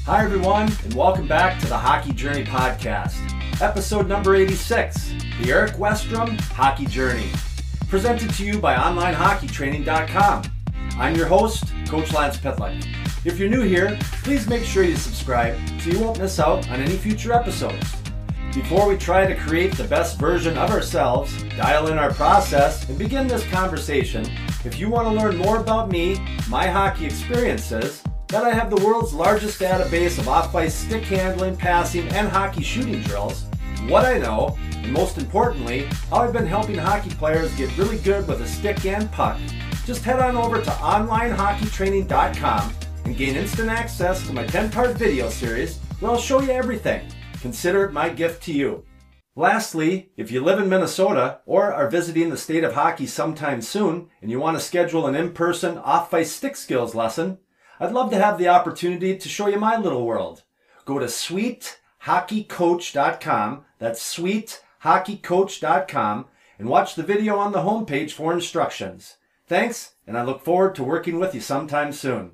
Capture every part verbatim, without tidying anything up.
Hi everyone, and welcome back to the Hockey Journey Podcast, episode number eighty-six, the Erik Westrum Hockey Journey, presented to you by online hockey training dot com. I'm your host, Coach Lance Pitlick. If you're new here, please make sure you subscribe so you won't miss out on any future episodes. Before we try to create the best version of ourselves, dial in our process, and begin this conversation, if you want to learn more about me, my hockey experiences, that I have the world's largest database of off-ice stick handling, passing, and hockey shooting drills, what I know, and most importantly, how I've been helping hockey players get really good with a stick and puck, just head on over to online hockey training dot com and gain instant access to my ten-part video series where I'll show you everything. Consider it my gift to you. Lastly, if you live in Minnesota or are visiting the state of hockey sometime soon and you want to schedule an in-person off-ice stick skills lesson, I'd love to have the opportunity to show you my little world. Go to sweet hockey coach dot com, that's sweet hockey coach dot com, and watch the video on the homepage for instructions. Thanks, and I look forward to working with you sometime soon.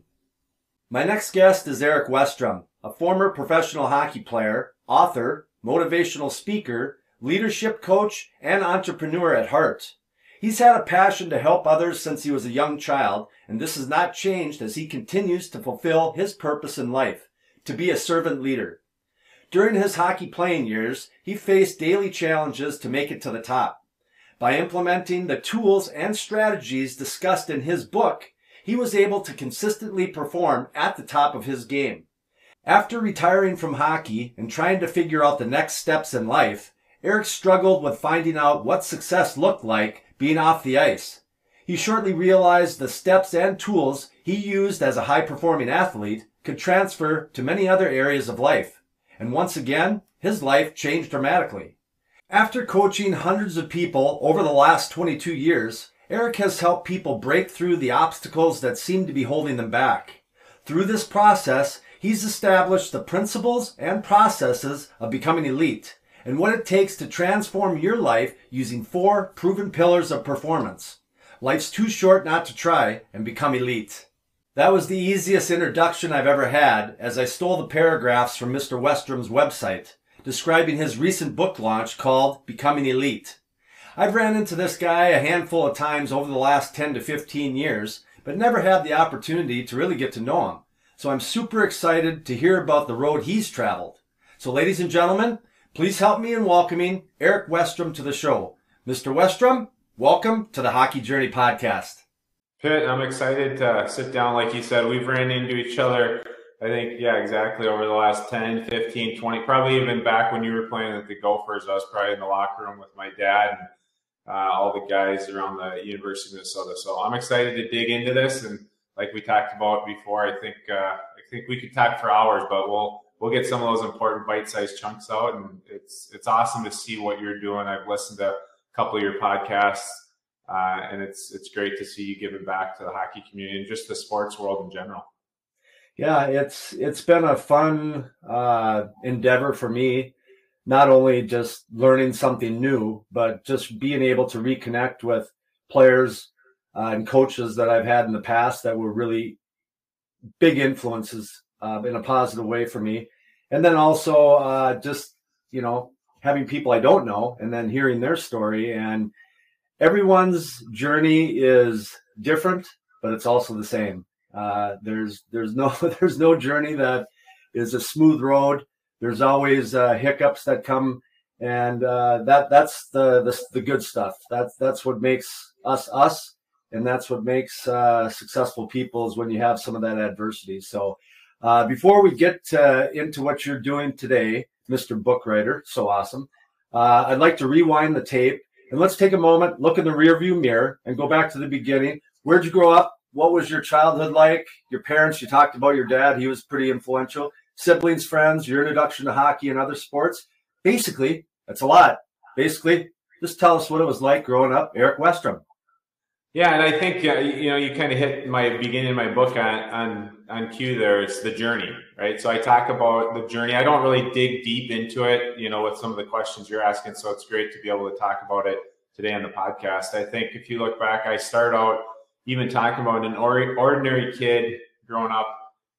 My next guest is Erik Westrum, a former professional hockey player, author, motivational speaker, leadership coach, and entrepreneur at heart. He's had a passion to help others since he was a young child, and this has not changed as he continues to fulfill his purpose in life, to be a servant leader. During his hockey playing years, he faced daily challenges to make it to the top. By implementing the tools and strategies discussed in his book, he was able to consistently perform at the top of his game. After retiring from hockey and trying to figure out the next steps in life, Erik struggled with finding out what success looked like being off the ice. He shortly realized the steps and tools he used as a high-performing athlete could transfer to many other areas of life. And once again, his life changed dramatically. After coaching hundreds of people over the last twenty-two years, Erik has helped people break through the obstacles that seem to be holding them back. Through this process, he's established the principles and processes of becoming elite and what it takes to transform your life using four proven pillars of performance. Life's too short not to try and become elite. That was the easiest introduction I've ever had, as I stole the paragraphs from Mister Westrum's website describing his recent book launch called Becoming Elite. I've ran into this guy a handful of times over the last ten to fifteen years, but never had the opportunity to really get to know him. So I'm super excited to hear about the road he's traveled. So ladies and gentlemen, please help me in welcoming Erik Westrum to the show. Mister Westrum, welcome to the Hockey Journey Podcast. Pitt, I'm excited to sit down. Like you said, we've ran into each other, I think, yeah, exactly, over the last ten, fifteen, twenty, probably even back when you were playing at the Gophers. I was probably in the locker room with my dad and uh, all the guys around the University of Minnesota. So I'm excited to dig into this. And like we talked about before, I think uh, I think we could talk for hours, but we'll we'll get some of those important bite-sized chunks out. And it's it's awesome to see what you're doing. I've listened to a couple of your podcasts, uh, and it's it's great to see you giving back to the hockey community and just the sports world in general. Yeah, it's it's been a fun uh, endeavor for me, not only just learning something new, but just being able to reconnect with players uh, and coaches that I've had in the past that were really big influences uh, in a positive way for me. And then also uh, just, you know, having people I don't know and then hearing their story. And everyone's journey is different, but it's also the same. Uh, there's there's no there's no journey that is a smooth road. There's always uh, hiccups that come, and uh, that that's the, the the good stuff. That's that's what makes us us, and that's what makes uh, successful people is when you have some of that adversity. So uh, before we get uh, into what you're doing today, Mister Book Writer, so awesome, uh, I'd like to rewind the tape and let's take a moment, look in the rearview mirror, and go back to the beginning. Where'd you grow up? What was your childhood like? Your parents, you talked about your dad. He was pretty influential. Siblings, friends, your introduction to hockey and other sports. Basically, that's a lot. Basically, just tell us what it was like growing up, Erik Westrum. Yeah, and I think, uh, you know, you kind of hit my beginning of my book on, on, on cue there. It's the journey, right? So I talk about the journey. I don't really dig deep into it, you know, with some of the questions you're asking. So it's great to be able to talk about it today on the podcast. I think if you look back, I start out even talking about an ordinary kid growing up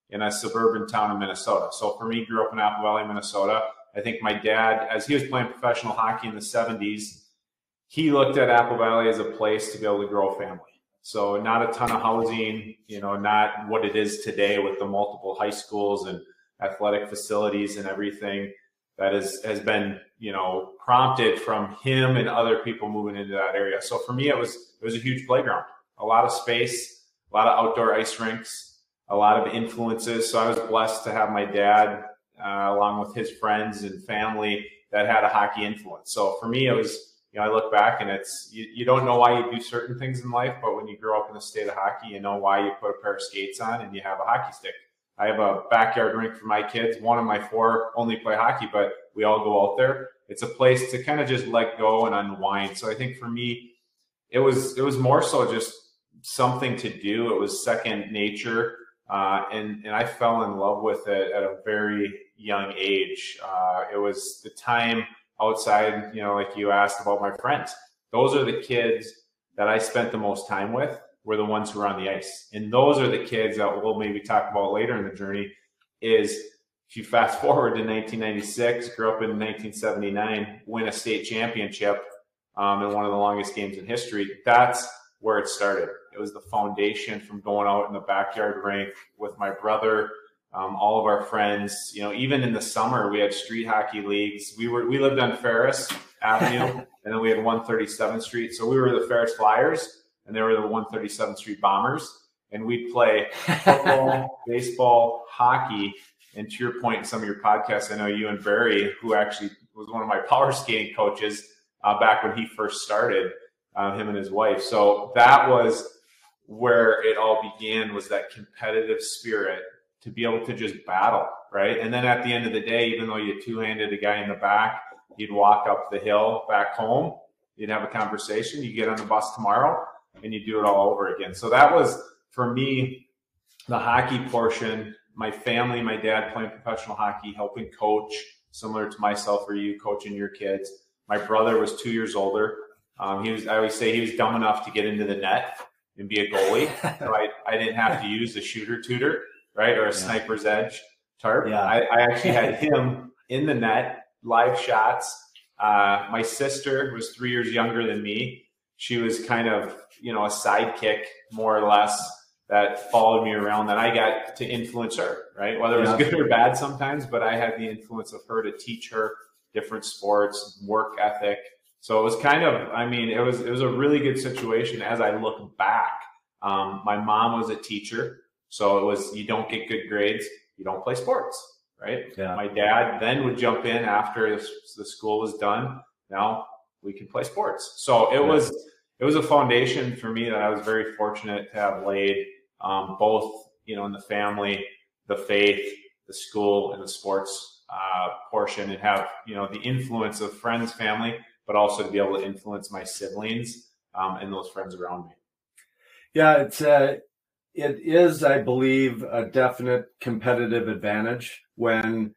in a suburban town in Minnesota. So for me, grew up in Apple Valley, Minnesota. I think my dad, as he was playing professional hockey in the seventies, he looked at Apple Valley as a place to be able to grow a family. So not a ton of housing, you know, not what it is today with the multiple high schools and athletic facilities and everything that is, has been, you know, prompted from him and other people moving into that area. So for me, it was, it was a huge playground, a lot of space, a lot of outdoor ice rinks, a lot of influences. So I was blessed to have my dad, uh, along with his friends and family that had a hockey influence. So for me, it was, you know, I look back and it's, you, you don't know why you do certain things in life, but when you grow up in the state of hockey, you know why you put a pair of skates on and you have a hockey stick. I have a backyard rink for my kids. One of my four only play hockey, but we all go out there. It's a place to kind of just let go and unwind. So I think for me, it was, it was more so just something to do. It was second nature. Uh, and, and I fell in love with it at a very young age. Uh, it was the time outside, you know, like you asked about my friends. Those are the kids that I spent the most time with, were the ones who were on the ice. And those are the kids that we'll maybe talk about later in the journey. Is if you fast forward to nineteen ninety-six, grew up in nineteen seventy-nine, win a state championship um, in one of the longest games in history, that's where it started. It was the foundation from going out in the backyard rink with my brother, um, all of our friends. You know, even in the summer, we had street hockey leagues. We were we lived on Ferris Avenue, and then we had one thirty-seventh Street. So we were the Ferris Flyers, and they were the one thirty-seventh Street Bombers. And we'd play football, baseball, hockey. And to your point in some of your podcasts, I know you and Barry, who actually was one of my power skating coaches uh, back when he first started, uh, him and his wife. So that was where it all began, was that competitive spirit to be able to just battle, right? And then at the end of the day, even though you two-handed a guy in the back, you'd walk up the hill back home, you'd have a conversation, you get on the bus tomorrow, and you do it all over again. So that was, for me, the hockey portion. My family, my dad playing professional hockey, helping coach, similar to myself or you coaching your kids. My brother was two years older. Um, he was, I always say he was dumb enough to get into the net and be a goalie. So I, I didn't have to use the shooter tutor, right? Or a yeah. sniper's edge tarp. Yeah. I, I actually had him in the net, live shots. Uh, my sister was three years younger than me. She was kind of, you know, a sidekick, more or less, that followed me around, that I got to influence her, right? Whether it was yeah. good or bad sometimes, but I had the influence of her to teach her different sports, work ethic. So it was kind of, I mean, it was, it was a really good situation as I look back. Um, my mom was a teacher. So it was, you don't get good grades, you don't play sports, right? Yeah. My dad then would jump in after the school was done. Now we can play sports. So it yeah. was, it was a foundation for me that I was very fortunate to have laid. Um, both, you know, in the family, the faith, the school, and the sports uh, portion, and have, you know, the influence of friends, family, but also to be able to influence my siblings um, and those friends around me. Yeah, it's uh, it is, I believe, a definite competitive advantage when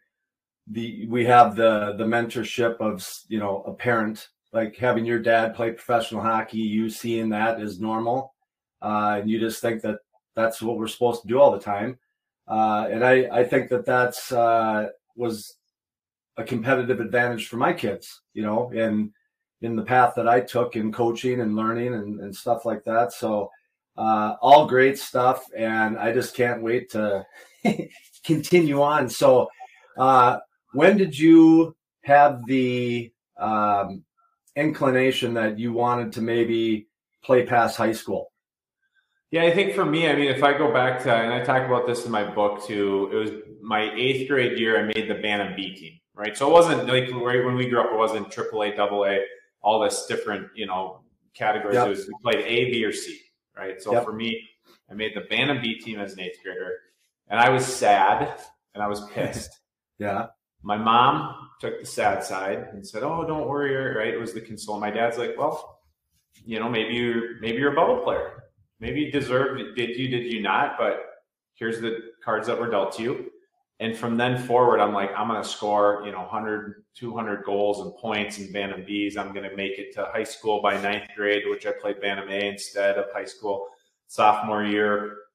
the we have the the mentorship of, you know, a parent, like having your dad play professional hockey, you seeing that is normal, uh, and you just think that that's what we're supposed to do all the time. Uh, and I, I think that that's, uh, was a competitive advantage for my kids, you know, in, in the path that I took in coaching and learning and, and stuff like that. So, uh, all great stuff. And I just can't wait to continue on. So, uh, when did you have the, um, inclination that you wanted to maybe play past high school? Yeah, I think for me, I mean, if I go back to, and I talk about this in my book too, it was my eighth grade year, I made the Bantam B team, right? So it wasn't like right when we grew up, it wasn't triple A, double A, all this different, you know, categories. Yep. It was, we played A, B, or C, right? So yep. for me, I made the Bantam B team as an eighth grader, and I was sad and I was pissed. Yeah. My mom took the sad side and said, "Oh, don't worry," right? It was the console. My dad's like, "Well, you know, maybe you're, maybe you're a bubble player. Maybe you deserved it. Did you, did you not? But here's the cards that were dealt to you." And from then forward, I'm like, I'm going to score, you know, one hundred, two hundred goals and points in Bantam Bs. I'm going to make it to high school by ninth grade, which I played Bantam A instead of high school. Sophomore year,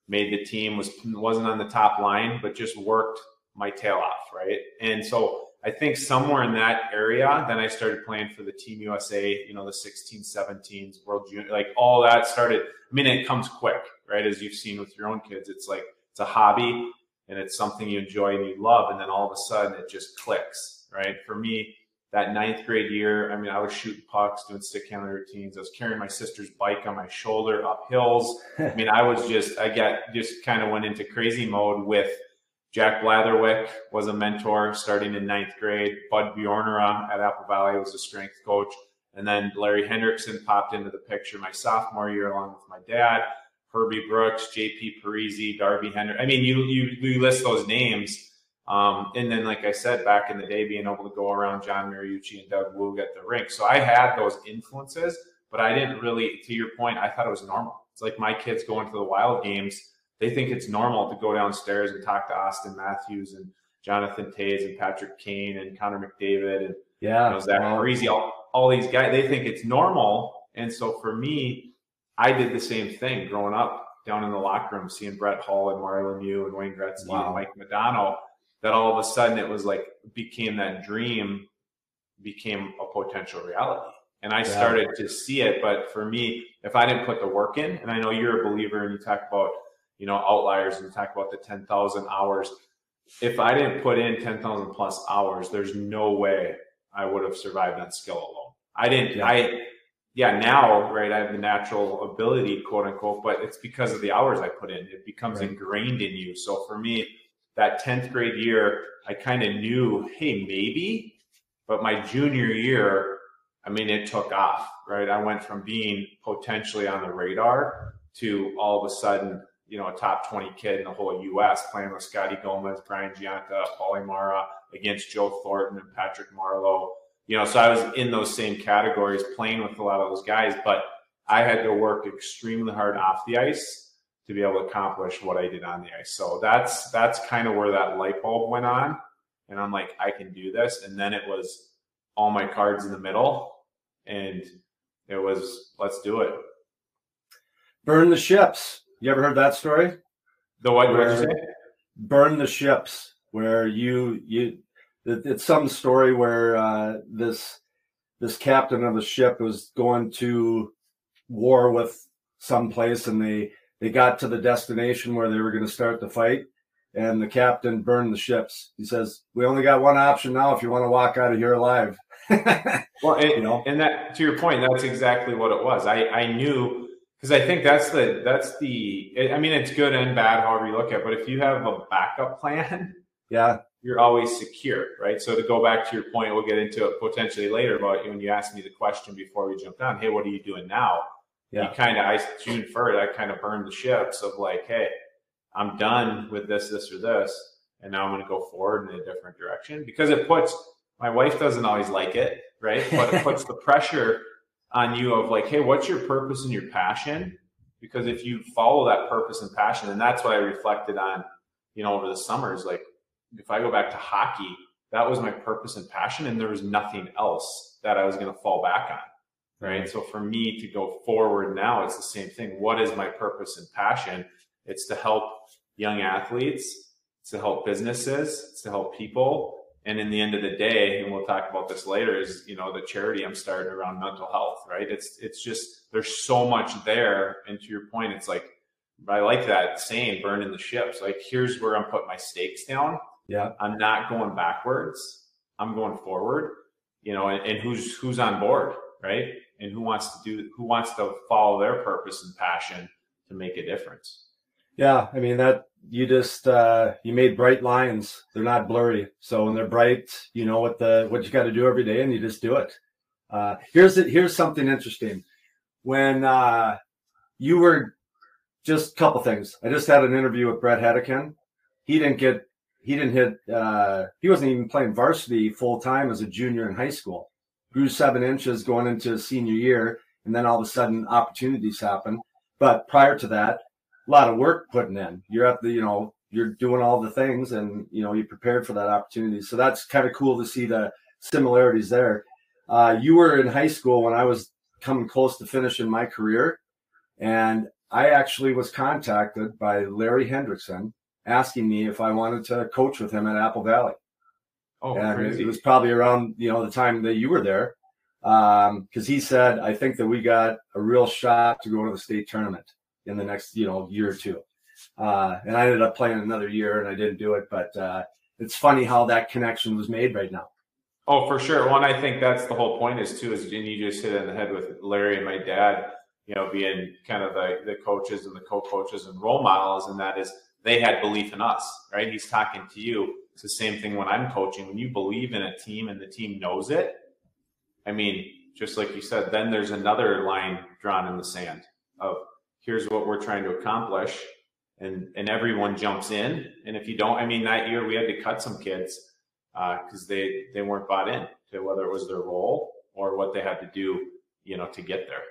made the team, was, wasn't on the top line, but just worked my tail off, right? And so I think somewhere in that area, then I started playing for the Team U S A, you know, the sixteen, seventeens, World Junior, like all that started. I mean, it comes quick, right? As you've seen with your own kids, it's like, it's a hobby and it's something you enjoy and you love. And then all of a sudden it just clicks, right? For me, that ninth grade year, I mean, I was shooting pucks, doing stick handling routines. I was carrying my sister's bike on my shoulder up hills. I mean, I was just, I got, just kind of went into crazy mode with Jack Blatherwick was a mentor starting in ninth grade. Bud Bjornera at Apple Valley was a strength coach. And then Larry Hendrickson popped into the picture my sophomore year along with my dad, Herbie Brooks, J P Parisi, Darby Hendrick. I mean, you, you, you list those names. Um, and then, like I said, back in the day, being able to go around John Mariucci and Doug Woog at the rink. So I had those influences, but I didn't really, to your point, I thought it was normal. It's like my kids going to the Wild games. They think it's normal to go downstairs and talk to Austin Matthews and Jonathan Toews and Patrick Kane and Connor McDavid and yeah, you know, Zach wow. Parise, all, all these guys. They think it's normal. And so for me, I did the same thing growing up down in the locker room, seeing Brett Hull and Mario Lemieux and Wayne Gretzky wow. and Mike Modano, that all of a sudden it was like, became that dream, became a potential reality. And I yeah. started to see it. But for me, if I didn't put the work in, and I know you're a believer and you talk about, you know, outliers and you talk about the ten thousand hours. If I didn't put in ten thousand plus hours, there's no way I would have survived on skill alone. I didn't, yeah. I, yeah, now, right, I have the natural ability, quote unquote, but it's because of the hours I put in. It becomes right. ingrained in you. So for me, that tenth grade year, I kind of knew, hey, maybe, but my junior year, I mean, it took off, right? I went from being potentially on the radar to all of a sudden, you know, a top twenty kid in the whole U S playing with Scotty Gomez, Brian Gianta, Paulie Mara against Joe Thornton and Patrick Marleau. You know, so I was in those same categories playing with a lot of those guys, but I had to work extremely hard off the ice to be able to accomplish what I did on the ice. So that's, that's kind of where that light bulb went on. And I'm like, I can do this. And then it was all my cards in the middle and it was, let's do it. Burn the ships. You ever heard that story? The what did you say? Burn the ships, where you you it, it's some story where uh, this this captain of a ship was going to war with some place, and they they got to the destination where they were going to start the fight, and the captain burned the ships. He says, "We only got one option now if you want to walk out of here alive." Well, and, you know, and that, to your point, that's exactly what it was. I I knew. Because I think that's the, that's the, I mean, it's good and bad, however you look at it, but if you have a backup plan, yeah, you're always secure, right? So to go back to your point, we'll get into it potentially later about when you asked me the question before we jumped on, hey, what are you doing now? Yeah. You kind of, I, June first, I kind of burned the ships of like, hey, I'm done with this, this, or this, and now I'm going to go forward in a different direction. Because it puts, my wife doesn't always like it, right? But it puts the pressure on you of like, hey, what's your purpose and your passion? Because if you follow that purpose and passion, and that's what I reflected on, you know, over the summers, like if I go back to hockey, that was my purpose and passion, and there was nothing else that I was going to fall back on, right? So for me to go forward now, it's the same thing. What is my purpose and passion? It's to help young athletes, it's to help businesses, it's to help people. And in the end of the day, and we'll talk about this later, is, you know, the charity I'm starting around mental health, right? It's, it's just, there's so much there. And to your point, it's like, I like that saying, burning the ships. Like, here's where I'm putting my stakes down. Yeah. I'm not going backwards. I'm going forward, you know, and, and who's, who's on board, right? And who wants to do, who wants to follow their purpose and passion to make a difference. Yeah. I mean, that, you just, uh, you made bright lines. They're not blurry. So when they're bright, you know what the, what you got to do every day, and you just do it. Uh, here's it. Here's something interesting. When, uh, you were just a couple things. I just had an interview with Brett Hedican. He didn't get, he didn't hit, uh, he wasn't even playing varsity full time as a junior in high school. Grew seven inches going into his senior year. And then all of a sudden opportunities happen. But prior to that, a lot of work putting in. You're at the, you know, you're doing all the things, and, you know, you prepared for that opportunity. So that's kind of cool to see the similarities there. Uh, you were in high school when I was coming close to finishing my career, and I actually was contacted by Larry Hendrickson asking me if I wanted to coach with him at Apple Valley. Oh, and crazy. It was probably around, you know, the time that you were there. Um, cause he said, I think that we got a real shot to go to the state tournament in the next, you know, year or two. Uh, and I ended up playing another year and I didn't do it, but, uh, it's funny how that connection was made right now. Oh, for sure. One, I think that's the whole point is too, is and you just hit it in the head with Larry and my dad, you know, being kind of the, the coaches and the co-coaches and role models. And that is, they had belief in us, right? He's talking to you. It's the same thing when I'm coaching. When you believe in a team and the team knows it, I mean, just like you said, then there's another line drawn in the sand of here's what we're trying to accomplish. And, and everyone jumps in. And if you don't, I mean, that year we had to cut some kids because uh, they, they weren't bought in to whether it was their role or what they had to do, you know, to get there.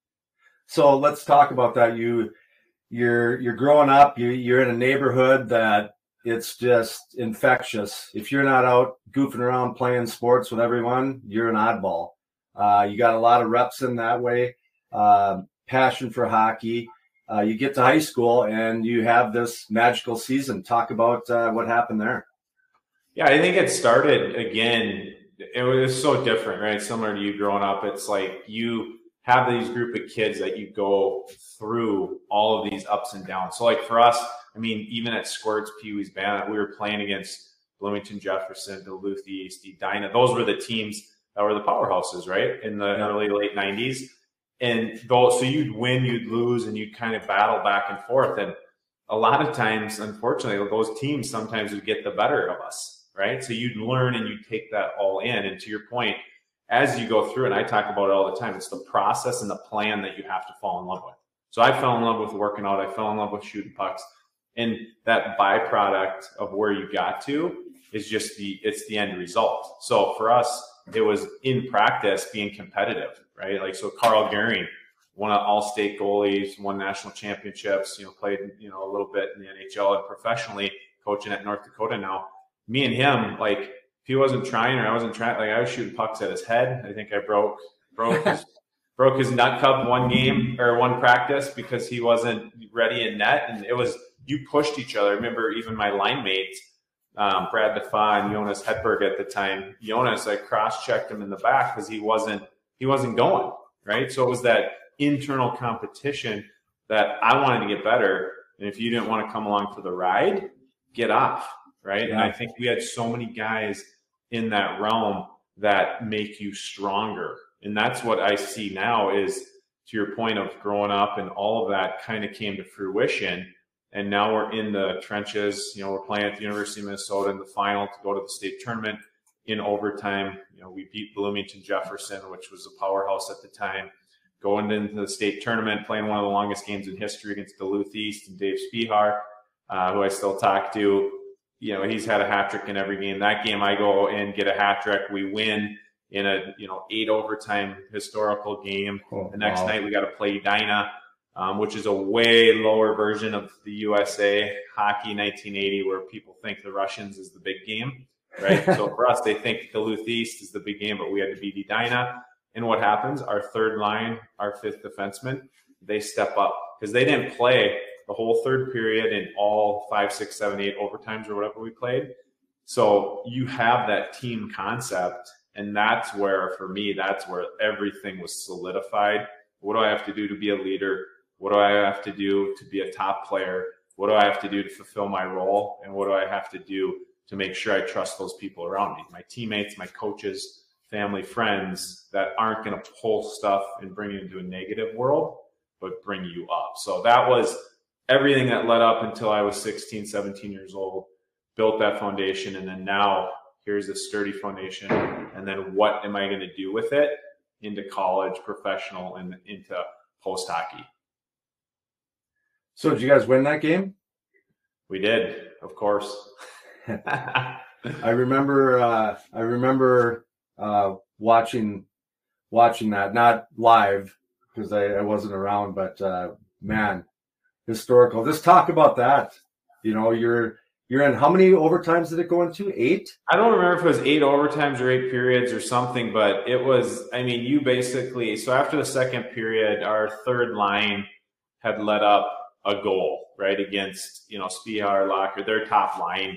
So let's talk about that. You, you're, you're growing up, you, you're in a neighborhood that it's just infectious. If you're not out goofing around playing sports with everyone, you're an oddball. Uh, you got a lot of reps in that way, uh, passion for hockey. Uh, you get to high school and you have this magical season. Talk about uh, what happened there. Yeah, I think it started again. It was so different, right? Similar to you growing up. It's like you have these group of kids that you go through all of these ups and downs. So like for us, I mean, even at Squirts, Pee Wee's Band, we were playing against Bloomington Jefferson, Duluth East, Edina. Those were the teams that were the powerhouses, right? In the yeah. early, late nineties. And those, so you'd win, you'd lose, and you'd kind of battle back and forth. And a lot of times, unfortunately, those teams sometimes would get the better of us, right? So you'd learn and you'd take that all in. And to your point, as you go through, and I talk about it all the time, it's the process and the plan that you have to fall in love with. So I fell in love with working out. I fell in love with shooting pucks. And that byproduct of where you got to is just the, it's the end result. So for us, it was in practice being competitive, right? Like, so Carl Goering, one of all-state goalies, won national championships, you know, played, you know, a little bit in the N H L and professionally coaching at North Dakota now. Me and him, like, if he wasn't trying or I wasn't trying, like I was shooting pucks at his head. I think I broke, broke his, broke his nut cup one game or one practice because he wasn't ready in net. And it was, you pushed each other. I remember even my line mates, um, Brad Defa and Jonas Hedberg at the time. Jonas, I cross-checked him in the back because he wasn't, he wasn't going, right? So it was that internal competition that I wanted to get better. And if you didn't want to come along for the ride, get off, right? Yeah. And I think we had so many guys in that realm that make you stronger. And that's what I see now is, to your point of growing up and all of that kind of came to fruition. And now we're in the trenches. You know, we're playing at the University of Minnesota in the final to go to the state tournament in overtime. You know, we beat Bloomington Jefferson, which was a powerhouse at the time. Going into the state tournament, playing one of the longest games in history against Duluth East and Dave Spihar, uh, who I still talk to. You know, he's had a hat trick in every game. That game, I go and get a hat trick. We win in a, you know, eight overtime historical game. Oh, the next wow. night we got to play Edina, um, which is a way lower version of the U S A hockey nineteen eighty, where people think the Russians is the big game, right? So for us, they think Duluth East is the big game, but we had to beat Edina. And what happens? Our third line, our fifth defenseman, they step up because they didn't play the whole third period in all five, six, seven, eight overtimes or whatever we played. So you have that team concept. And that's where, for me, that's where everything was solidified. What do I have to do to be a leader? What do I have to do to be a top player? What do I have to do to fulfill my role? And what do I have to do to make sure I trust those people around me? My teammates, my coaches, family, friends that aren't going to pull stuff and bring you into a negative world, but bring you up. So that was everything that led up until I was sixteen, seventeen years old, built that foundation. And then now here's a sturdy foundation. And then what am I going to do with it into college, professional, and into post hockey? So did you guys win that game? We did, of course. I remember, uh, I remember, uh, watching, watching that, not live because I, I wasn't around, but, uh, man, historical. Just talk about that. You know, you're, you're in, how many overtimes did it go into? Eight? I don't remember if it was eight overtimes or eight periods or something, but it was, I mean, you basically, so after the second period, our third line, had let up a goal, right, against, you know, Spihar, Locker, their top line.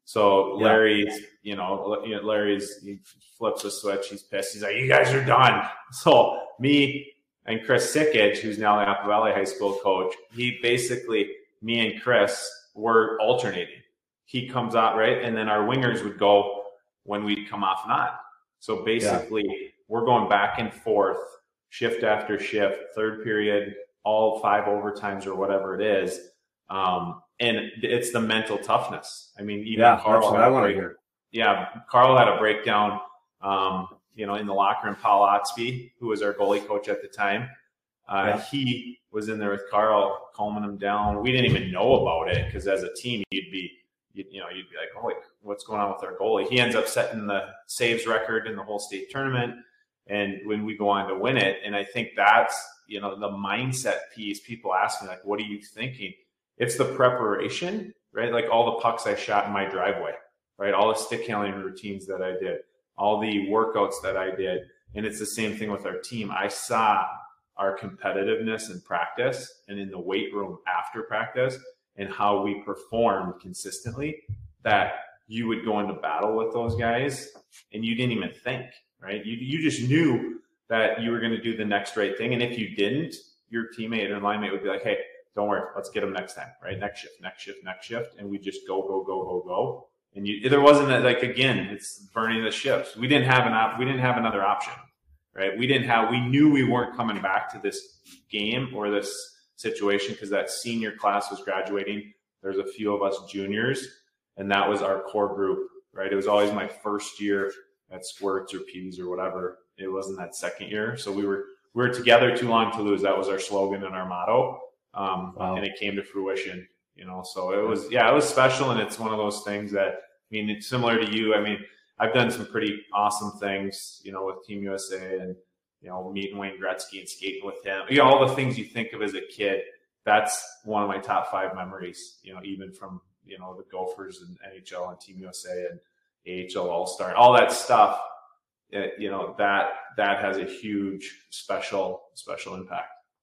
So Larry's, yeah. you, know, you know, Larry's, he flips a switch. He's pissed. He's like, you guys are done. So me and Chris Sickage, who's now the Apple Valley High School coach, he basically, me and Chris were alternating. He comes out, right, and then our wingers would go when we'd come off and on. So basically, yeah. we're going back and forth, shift after shift, third period, all five overtimes or whatever it is. Um, and it's the mental toughness. I mean, even yeah, Carl, that's what I want to hear. Yeah, Carl had a breakdown, um, you know, in the locker room. Paul Otsby, who was our goalie coach at the time, uh, yeah. he was in there with Carl, calming him down. We didn't even know about it because as a team, you'd be, you, you know, you'd be like, "Oh, what's going on with our goalie?" He ends up setting the saves record in the whole state tournament, and when we go on to win it, and I think that's, you know, the mindset piece. People ask me like, "What are you thinking?" It's the preparation, right? Like all the pucks I shot in my driveway, right? All the stick handling routines that I did, all the workouts that I did. And it's the same thing with our team. I saw our competitiveness in practice and in the weight room after practice and how we performed consistently, that you would go into battle with those guys and you didn't even think, right? You, you just knew that you were going to do the next right thing. And if you didn't, your teammate or line mate would be like, "Hey, don't worry, let's get them next time," right? Next shift, next shift, next shift. And we just go, go, go, go, go. And you, there wasn't that, like, again, it's burning the ships. We didn't have an op, we didn't have another option, right? We didn't have, we knew we weren't coming back to this game or this situation because that senior class was graduating. There's a few of us juniors, and that was our core group, right? It was always my first year at Squirts or P Ds or whatever. It wasn't that second year. So we were, we were together too long to lose. That was our slogan and our motto. Um, wow. And it came to fruition, you know, so it was, yeah, it was special. And it's one of those things that, I mean, it's similar to you. I mean, I've done some pretty awesome things, you know, with Team U S A and, you know, meeting Wayne Gretzky and skating with him, you know, all the things you think of as a kid. That's one of my top five memories, you know, even from, you know, the Gophers and N H L and Team U S A and A H L All-Star, all that stuff, it, you know, that, that has a huge, special, special impact.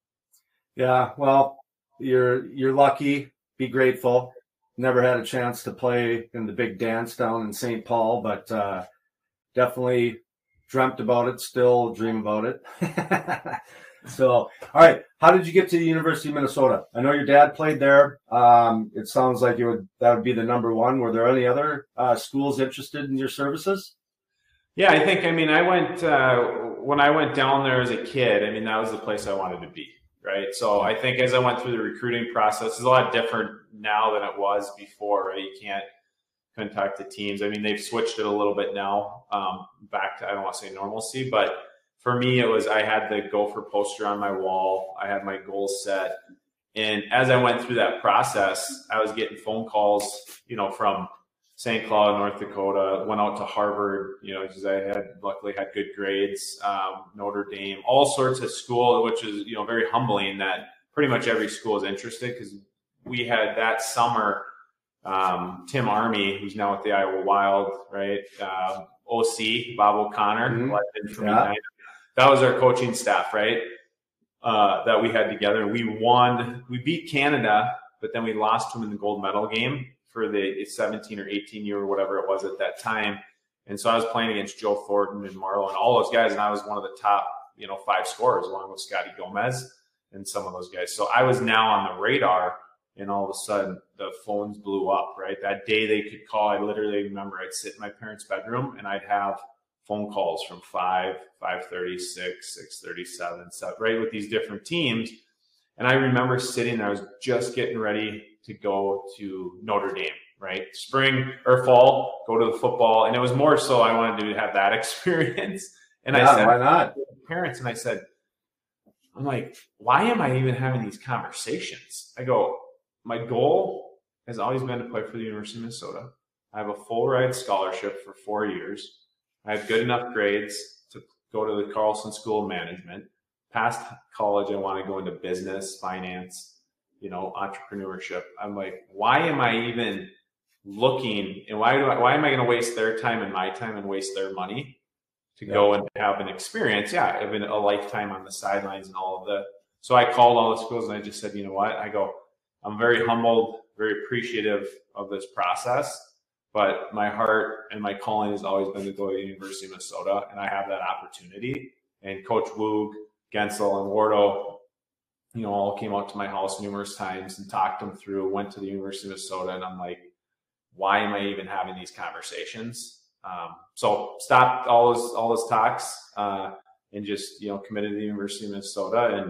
Yeah, well, you're you're lucky. Be grateful. Never had a chance to play in the big dance down in Saint Paul, but uh, definitely dreamt about it. Still dream about it. So, all right. How did you get to the University of Minnesota? I know your dad played there. Um, it sounds like you would that would be the number one. Were there any other uh, schools interested in your services? Yeah, I think. I mean, I went uh, when I went down there as a kid. I mean, that was the place I wanted to be. Right. So I think as I went through the recruiting process, it's a lot different now than it was before, right? You can't contact the teams. I mean, they've switched it a little bit now, um, back to, I don't want to say normalcy, but for me, it was, I had the Gopher poster on my wall. I had my goals set. And as I went through that process, I was getting phone calls, you know, from Saint Cloud, North Dakota, went out to Harvard, you know, because I had luckily had good grades, um, Notre Dame, all sorts of school, which is, you know, very humbling that pretty much every school is interested, because we had that summer, um, Tim Army, who's now at the Iowa Wild, right? Uh, O C, Bob O'Connor, mm-hmm. from yeah. United. That was our coaching staff, right? Uh, that we had together. We won, we beat Canada, but then we lost to them in the gold medal game for the seventeen or eighteen year or whatever it was at that time. And so I was playing against Joe Thornton and Marlowe and all those guys. And I was one of the top, you know, five scorers along with Scotty Gomez and some of those guys. So I was now on the radar, and all of a sudden the phones blew up, right? That day they could call. I literally remember I'd sit in my parents' bedroom and I'd have phone calls from five, five thirty, six, six thirty, seven, seven, right? With these different teams. And I remember sitting there, I was just getting ready to go to Notre Dame, right? Spring or fall, go to the football. And it was more so I wanted to have that experience. And yeah, I said, why not? To parents, and I said, I'm like, why am I even having these conversations? I go, my goal has always been to play for the University of Minnesota. I have a full ride scholarship for four years. I have good enough grades to go to the Carlson School of Management. Past college, I want to go into business, finance, you know, entrepreneurship. I'm like, why am I even looking, and why do I, why am I going to waste their time and my time and waste their money to yeah. go and have an experience? Yeah, I've been a lifetime on the sidelines and all of the So I called all the schools and I just said, you know what? I go, I'm very humbled, very appreciative of this process, but my heart and my calling has always been to go to the University of Minnesota, and I have that opportunity. And Coach Woog, Gensel, and Wardo, you know, all came out to my house numerous times and talked them through, went to the University of Minnesota, and I'm like, why am I even having these conversations? Um, so stopped all those, all those talks uh, and just, you know, committed to the University of Minnesota. And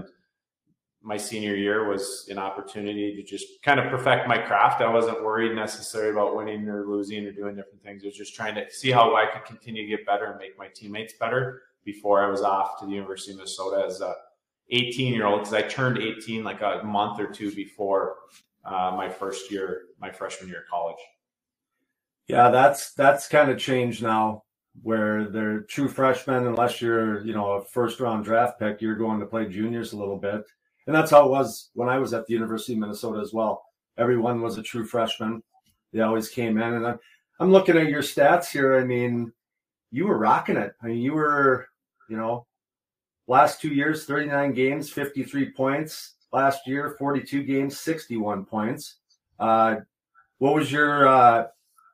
my senior year was an opportunity to just kind of perfect my craft. I wasn't worried necessarily about winning or losing or doing different things. I was just trying to see how I could continue to get better and make my teammates better before I was off to the University of Minnesota as a eighteen year old, because I turned eighteen like a month or two before uh, my first year, my freshman year of college. Yeah, that's that's kind of changed now, where they're true freshmen. Unless you're, you know, a first round draft pick, you're going to play juniors a little bit. And that's how it was when I was at the University of Minnesota as well. Everyone was a true freshman. They always came in. And I'm, I'm looking at your stats here. I mean, you were rocking it. I mean, you were, you know, last two years, thirty-nine games, fifty-three points. Last year, forty-two games, sixty-one points. Uh, what was your uh,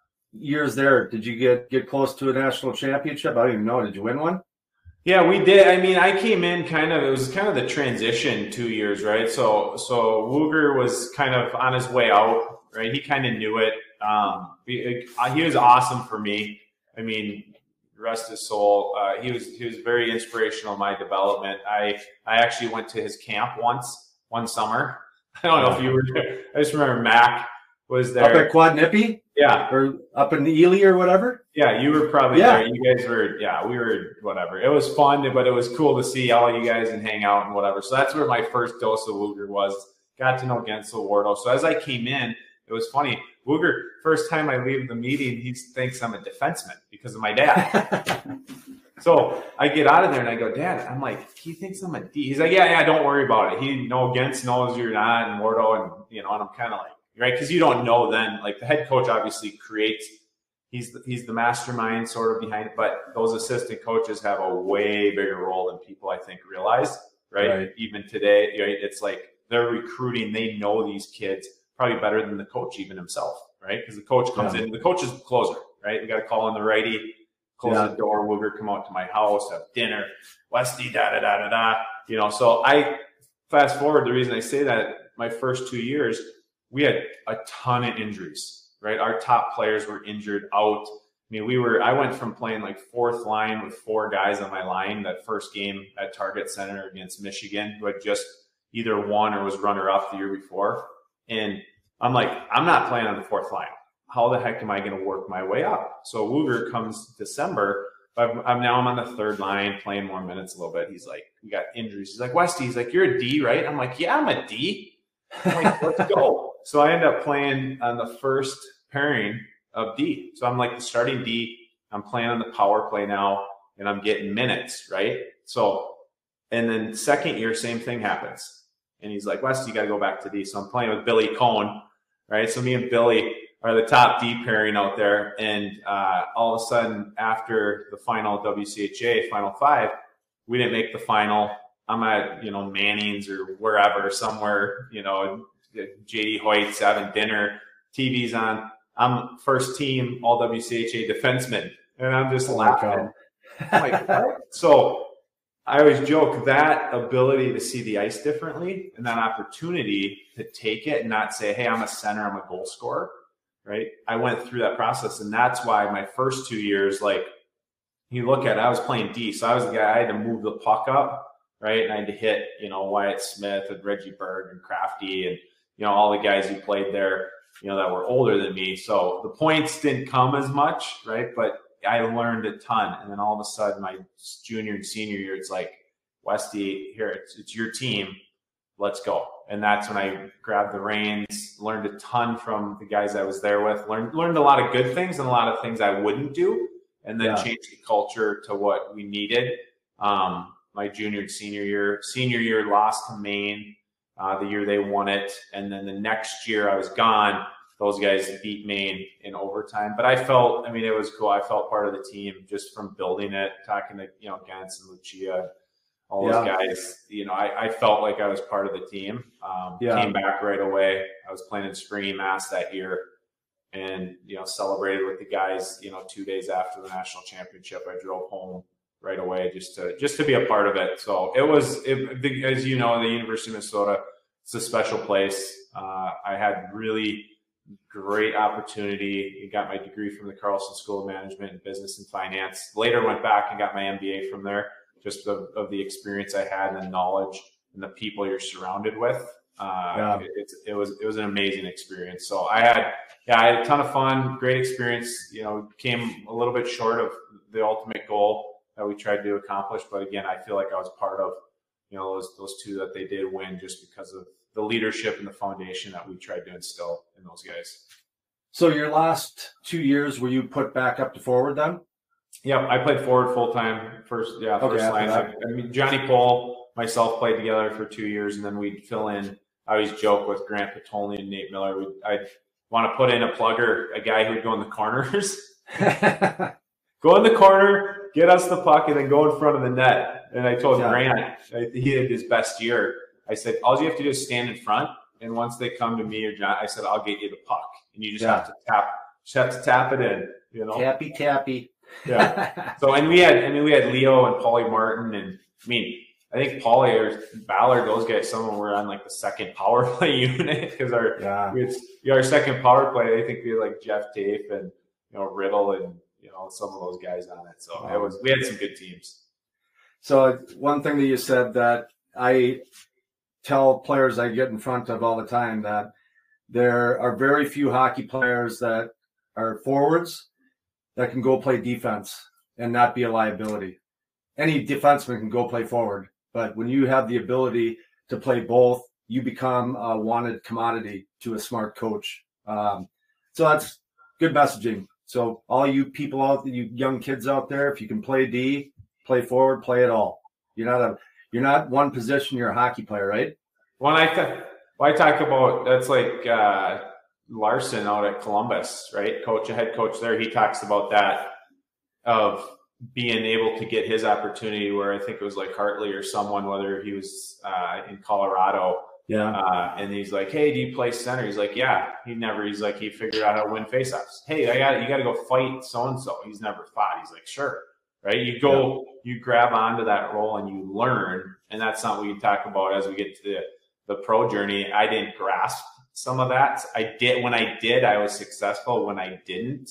years there? Did you get, get close to a national championship? I don't even know. Did you win one? Yeah, we did. I mean, I came in kind of, it was kind of the transition two years, right? So, so Wooger was kind of on his way out, right? He kind of knew it. Um, he, he was awesome for me. I mean, rest his soul. Uh, he was, he was very inspirational in my development. I, I actually went to his camp once, one summer. I don't know if you were there. I just remember Mac was there. Up at Quad Nippy? Yeah. Or up in Ely or whatever? Yeah, you were probably yeah. there. You guys were, yeah, we were, whatever. It was fun, but it was cool to see all you guys and hang out and whatever. So that's where my first dose of Wooger was. Got to know Gensel, Wardo. So as I came in, it was funny. Wooger, first time I leave the meeting, he thinks I'm a defenseman because of my dad. So I get out of there and I go, Dad, I'm like, he thinks I'm a D. He's like, yeah, yeah, don't worry about it. He no Gens knows you're not, and Wardo, and you know, and I'm kind of like, right, because you don't know then. Like the head coach obviously creates. He's the, he's the mastermind sort of behind it, but those assistant coaches have a way bigger role than people I think realize, right? right. Even today, right? It's like they're recruiting. They know these kids probably better than the coach even himself, right? Because the coach comes yeah. in, the coach is the closer, right? We got to call in the righty, close yeah. the door, Wooger, come out to my house, have dinner, Westy, da da da da da. You know, so I fast forward. The reason I say that, my first two years, we had a ton of injuries. Right, our top players were injured out. I mean, we were. I went from playing like fourth line with four guys on my line that first game at Target Center against Michigan, who had just either won or was runner-up the year before. And I'm like, I'm not playing on the fourth line. How the heck am I going to work my way up? So Wooger comes December. I'm, I'm now I'm on the third line, playing more minutes a little bit. He's like, we got injuries. He's like, Westy. He's like, you're a D, right? I'm like, yeah, I'm a D. I'm like, let's go. So I end up playing on the first pairing of D. So I'm like the starting D. I'm playing on the power play now, and I'm getting minutes, right? So, and then second year, same thing happens. And he's like, Wes, you got to go back to D. So I'm playing with Billy Cohn, right? So me and Billy are the top D pairing out there. And uh, all of a sudden, after the final W C H A, final five, we didn't make the final. I'm at, you know, Manning's or wherever, somewhere, you know, J D Hoyt's having dinner, T V's on. I'm first team all W C H A defenseman. And I'm just oh laughing. I'm like, what? So I always joke that ability to see the ice differently and that opportunity to take it and not say, hey, I'm a center, I'm a goal scorer, right? I went through that process. And that's why my first two years, like you look at it, I was playing D. So I was the guy, I had to move the puck up, right? And I had to hit, you know, Wyatt Smith and Reggie Bird and Crafty and, you know, all the guys who played there, you know, that were older than me. So the points didn't come as much, right? But I learned a ton. And then all of a sudden, my junior and senior year, it's like, Westy, here, it's, it's your team. Let's go. And that's when I grabbed the reins, learned a ton from the guys I was there with, learned, learned a lot of good things and a lot of things I wouldn't do, and then yeah. changed the culture to what we needed. Um, my junior and senior year, senior year lost to Maine. Uh, the year they won it, and then the next year I was gone. Those guys beat Maine in overtime, but I felt, I mean, it was cool. I felt part of the team just from building it, talking to, you know, Gans and Lucia, all those yeah. guys, you know, I, I felt like I was part of the team. Um, yeah. Came back right away. I was playing in spring E M A S that year, and, you know, celebrated with the guys, you know, two days after the national championship. I drove home right away just to, just to be a part of it. So it was, it, the, as you know, the University of Minnesota, it's a special place. Uh, I had really great opportunity. I got my degree from the Carlson School of Management and Business and Finance. Later went back and got my M B A from there, just of, of the experience I had and the knowledge and the people you're surrounded with. Uh, yeah. it, it, it was it was an amazing experience. So I had yeah I had a ton of fun, great experience. You know, came a little bit short of the ultimate goal that we tried to accomplish, but again, I feel like I was part of, you know, those those two that they did win just because of the leadership and the foundation that we tried to instill in those guys. So your last two years, were you put back up to forward then? Yeah, I played forward full time. First, yeah, first okay, line. I, I mean, Johnny Pohl, myself played together for two years, and then we'd fill in. I always joke with Grant Patolini and Nate Miller. We'd, I'd want to put in a plugger, a guy who'd go in the corners, go in the corner, get us the puck, and then go in front of the net. And I told yeah. Grant, I, he had his best year. I said, all you have to do is stand in front, and once they come to me or John, I said, I'll get you the puck, and you just yeah. have to tap, just have to tap it in, you know. Tappy, tappy. Yeah. So, and we had, I mean, we had Leo and Paulie Martin, and I mean, I think Paulie or Ballard, those guys, some of them were on like the second power play unit because our yeah. we had, our second power play. I think we had like Jeff Tafe and, you know, Riddle and, you know, some of those guys on it. So wow. it was we had some good teams. So one thing that you said that I tell players I get in front of all the time, that there are very few hockey players that are forwards that can go play defense and not be a liability. Any defenseman can go play forward, but when you have the ability to play both, you become a wanted commodity to a smart coach. Um, so that's good messaging. So all you people out, you young kids out there, if you can play D, play forward, play it all. You're not a, you're not one position. You're a hockey player, right? When I, th- when I talk about, that's like uh, Larson out at Columbus, right? Coach, a head coach there. He talks about that of being able to get his opportunity where I think it was like Hartley or someone, whether he was uh, in Colorado. Yeah. Uh, and he's like, hey, do you play center? He's like, yeah. He never, he's like, he figured out how to win faceoffs. Hey, I got you got to go fight so-and-so. He's never fought. He's like, sure. Right. You go, yeah. you grab onto that role and you learn. And that's something we can talk about as we get to the, the pro journey. I didn't grasp some of that. I did. When I did, I was successful. When I didn't,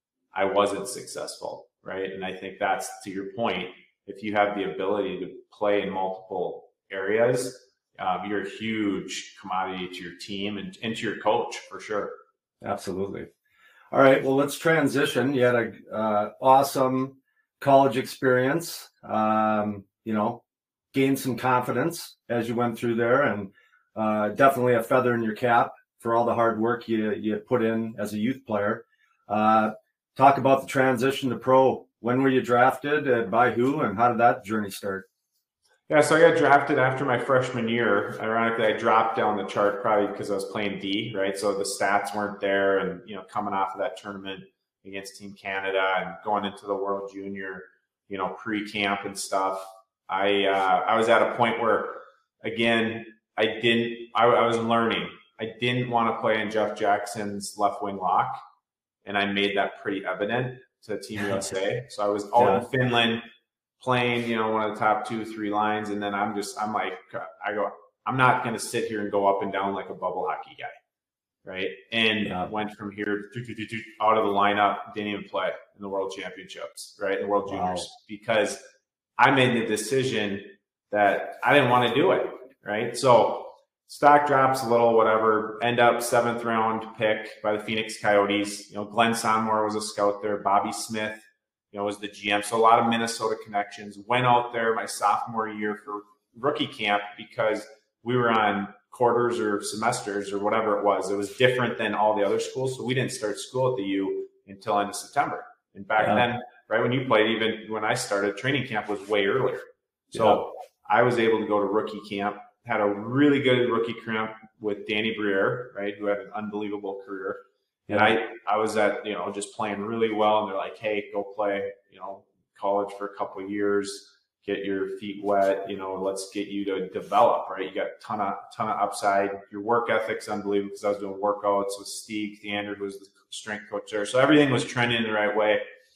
I wasn't successful. Right. And I think that's, to your point, if you have the ability to play in multiple areas, um, you're a huge commodity to your team and, and to your coach for sure. Absolutely. All right. Well, let's transition. You had a uh, awesome college experience, um, you know, gained some confidence as you went through there, and uh, definitely a feather in your cap for all the hard work you, you put in as a youth player. Uh, Talk about the transition to pro. When were you drafted, and by who, and how did that journey start? Yeah, so I got drafted after my freshman year. Ironically, I dropped down the chart probably because I was playing D, right? So the stats weren't there, and, you know, coming off of that tournament against Team Canada and going into the World Junior, you know, pre-camp and stuff, I uh, I was at a point where, again, I didn't, I, I was learning. I didn't want to play in Jeff Jackson's left wing lock. And I made that pretty evident to Team U S A. So I was all yeah. in Finland playing, you know, one of the top two, three lines. And then I'm just, I'm like, I go, I'm not going to sit here and go up and down like a bubble hockey guy. Right. And yeah. went from here out of the lineup, didn't even play in the World Championships, right? In the World Juniors, wow. because I made the decision that I didn't want to do it. Right. So stock drops a little, whatever, end up seventh round pick by the Phoenix Coyotes. You know, Glenn Sonmore was a scout there. Bobby Smith, you know, was the G M. So a lot of Minnesota connections. Went out there my sophomore year for rookie camp because we were on quarters or semesters or whatever it was. It was different than all the other schools. So we didn't start school at the U until end of September. And back yeah. then, right when you played, even when I started, training camp was way earlier. So yeah. I was able to go to rookie camp. Had a really good rookie camp with Danny Briere, right, who had an unbelievable career. And I, I was at, you know, just playing really well. And they're like, hey, go play, you know, college for a couple of years. get your feet wet, you know, let's get you to develop, right? You got a ton of, ton of upside. Your work ethic's unbelievable because I was doing workouts with Steve Theander, who was the strength coach there. So everything was trending in the right way.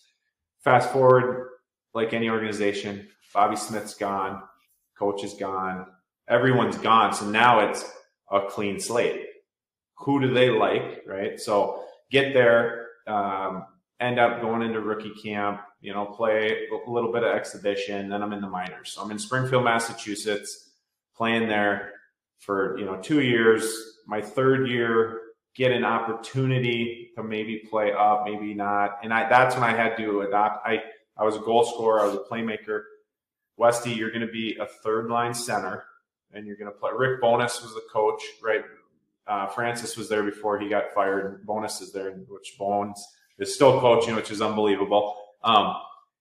Fast forward, like any organization, Bobby Smith's gone, coach is gone, everyone's gone. So now it's a clean slate. Who do they like, right? So get there, um, end up going into rookie camp, you know, play a little bit of exhibition, then I'm in the minors. So I'm in Springfield, Massachusetts, playing there for, you know, two years. My third year, get an opportunity to maybe play up, maybe not. And I, that's when I had to adopt. I, I was a goal scorer. I was a playmaker. Westy, you're going to be a third line center, and you're going to play. Rick Bonus was the coach, right? Uh, Francis was there before he got fired. Bonus is there, which Bones is still coaching, which is unbelievable. Um,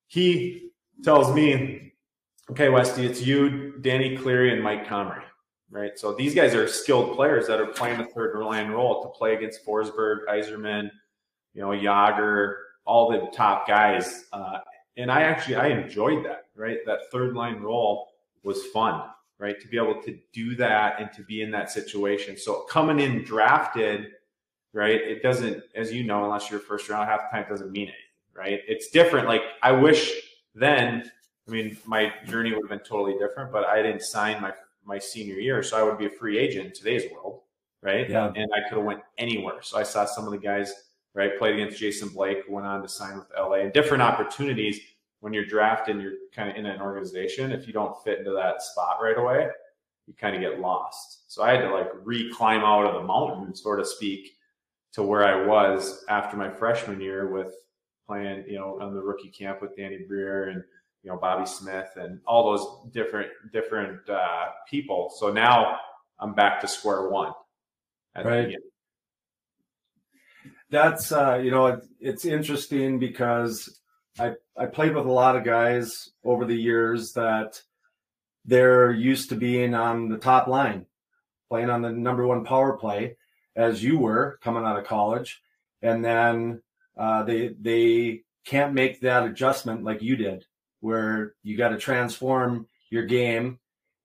he tells me, okay, Westy, it's you, Danny Cleary, and Mike Comrie, right? So these guys are skilled players that are playing the third line role to play against Forsberg, Yzerman, you know, Yager, all the top guys. Uh, and I actually, I enjoyed that, right? That third line role was fun, right? To be able to do that and to be in that situation. So coming in drafted, right? It doesn't, as you know, unless you're first round, half the time it doesn't mean anything, right? It's different. Like I wish then, I mean, my journey would have been totally different, but I didn't sign my, my senior year. So I would be a free agent in today's world, right? Yeah. And I could have went anywhere. So I saw some of the guys, right, played against Jason Blake, who went on to sign with L A, and different opportunities. When you're drafted and you're kind of in an organization, if you don't fit into that spot right away, you kind of get lost. So I had to like re-climb out of the mountain, so to speak, to where I was after my freshman year with playing, you know, on the rookie camp with Danny Briere and, you know, Bobby Smith and all those different, different uh, people. So now I'm back to square one. At right. the beginning. That's, uh, you know, it, it's interesting because I, I played with a lot of guys over the years that they're used to being on the top line, playing on the number one power play, as you were coming out of college. And then uh, they they can't make that adjustment like you did, where you got to transform your game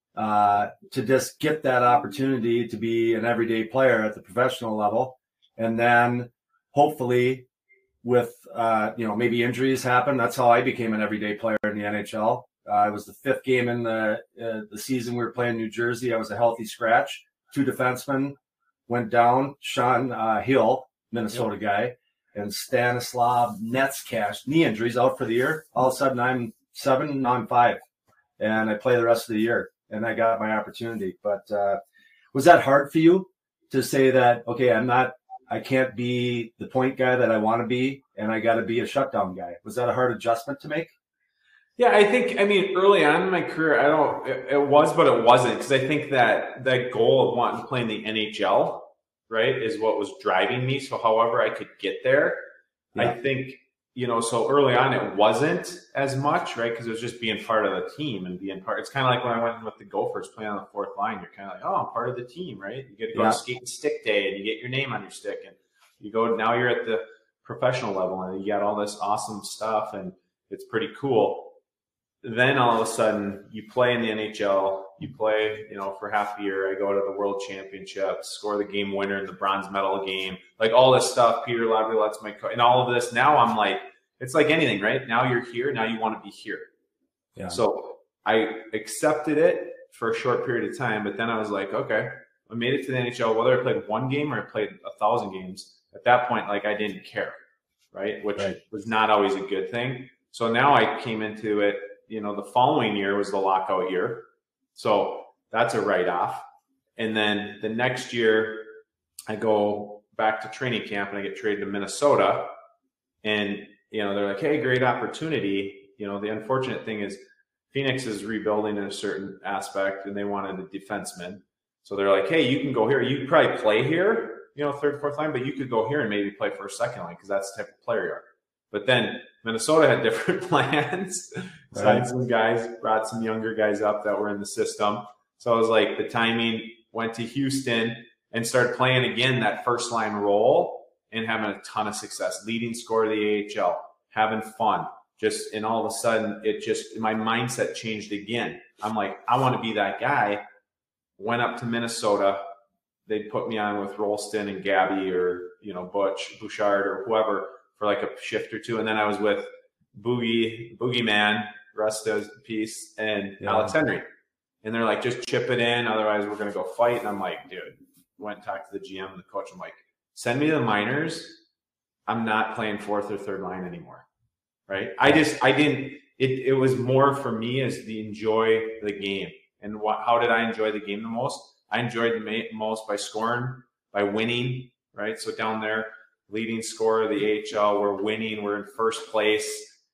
uh, to just get that opportunity to be an everyday player at the professional level. And then hopefully with, uh, you know, maybe injuries happen. That's how I became an everyday player in the N H L. Uh, it was the fifth game in the uh, the season we were playing New Jersey. I was a healthy scratch. Two defensemen went down. Sean uh, Hill, Minnesota yep. guy, and Stanislav Netskash, knee injuries, out for the year. All of a sudden, I'm seven, I'm five, and I play the rest of the year, and I got my opportunity. But uh, was that hard for you to say that, okay, I'm not, I can't be the point guy that I want to be, and I got to be a shutdown guy? Was that a hard adjustment to make? Yeah, I think, I mean, early on in my career, I don't, it, it was, but it wasn't, because I think that that goal of wanting to play in the N H L, right, is what was driving me. So however I could get there, yeah. I think, you know, so early on it wasn't as much, right, because it was just being part of the team and being part. It's kind of like when I went in with the Gophers playing on the fourth line, you're kind of like, oh, I'm part of the team, right? You get to go yeah. to skate and stick day and you get your name on your stick, and you go, now you're at the professional level and you got all this awesome stuff and it's pretty cool. Then all of a sudden you play in the N H L, you play, you know, for half a year. I go to the World Championship, score the game winner in the bronze medal game, like all this stuff. Peter Laviolette's my coach, and all of this. Now I'm like, it's like anything, right? Now you're here. Now you want to be here. Yeah. So I accepted it for a short period of time, but then I was like, okay, I made it to the N H L, whether I played one game or I played a thousand games. At that point, like I didn't care, right? Which right. was not always a good thing. So now I came into it. You know, the following year was the lockout year. So that's a write-off. And then the next year I go back to training camp and I get traded to Minnesota. And, you know, they're like, hey, great opportunity. You know, the unfortunate thing is Phoenix is rebuilding in a certain aspect and they wanted a defenseman. So they're like, hey, you can go here. You could probably play here, you know, third, fourth line, but you could go here and maybe play for a second line because that's the type of player you are. But then Minnesota had different plans, signed some guys, brought some younger guys up that were in the system. So I was like, the timing, went to Houston and started playing again that first line role and having a ton of success, leading scorer of the A H L, having fun, just, and all of a sudden it just, my mindset changed again. I'm like, I want to be that guy. Went up to Minnesota. They put me on with Rolston and Gabby or, you know, Butch, Bouchard or whoever for like a shift or two. And then I was with Boogie, Boogeyman, rest of peace, and yeah. Alex Henry. And they're like, just chip it in. Otherwise we're going to go fight. And I'm like, dude, went and talked to the G M and the coach. I'm like, send me the minors. I'm not playing fourth or third line anymore. Right. I just, I didn't, it, it was more for me as the enjoy the game. And what, how did I enjoy the game the most? I enjoyed the most by scoring, by winning, right? So down there, leading scorer of the A H L, we're winning, we're in first place.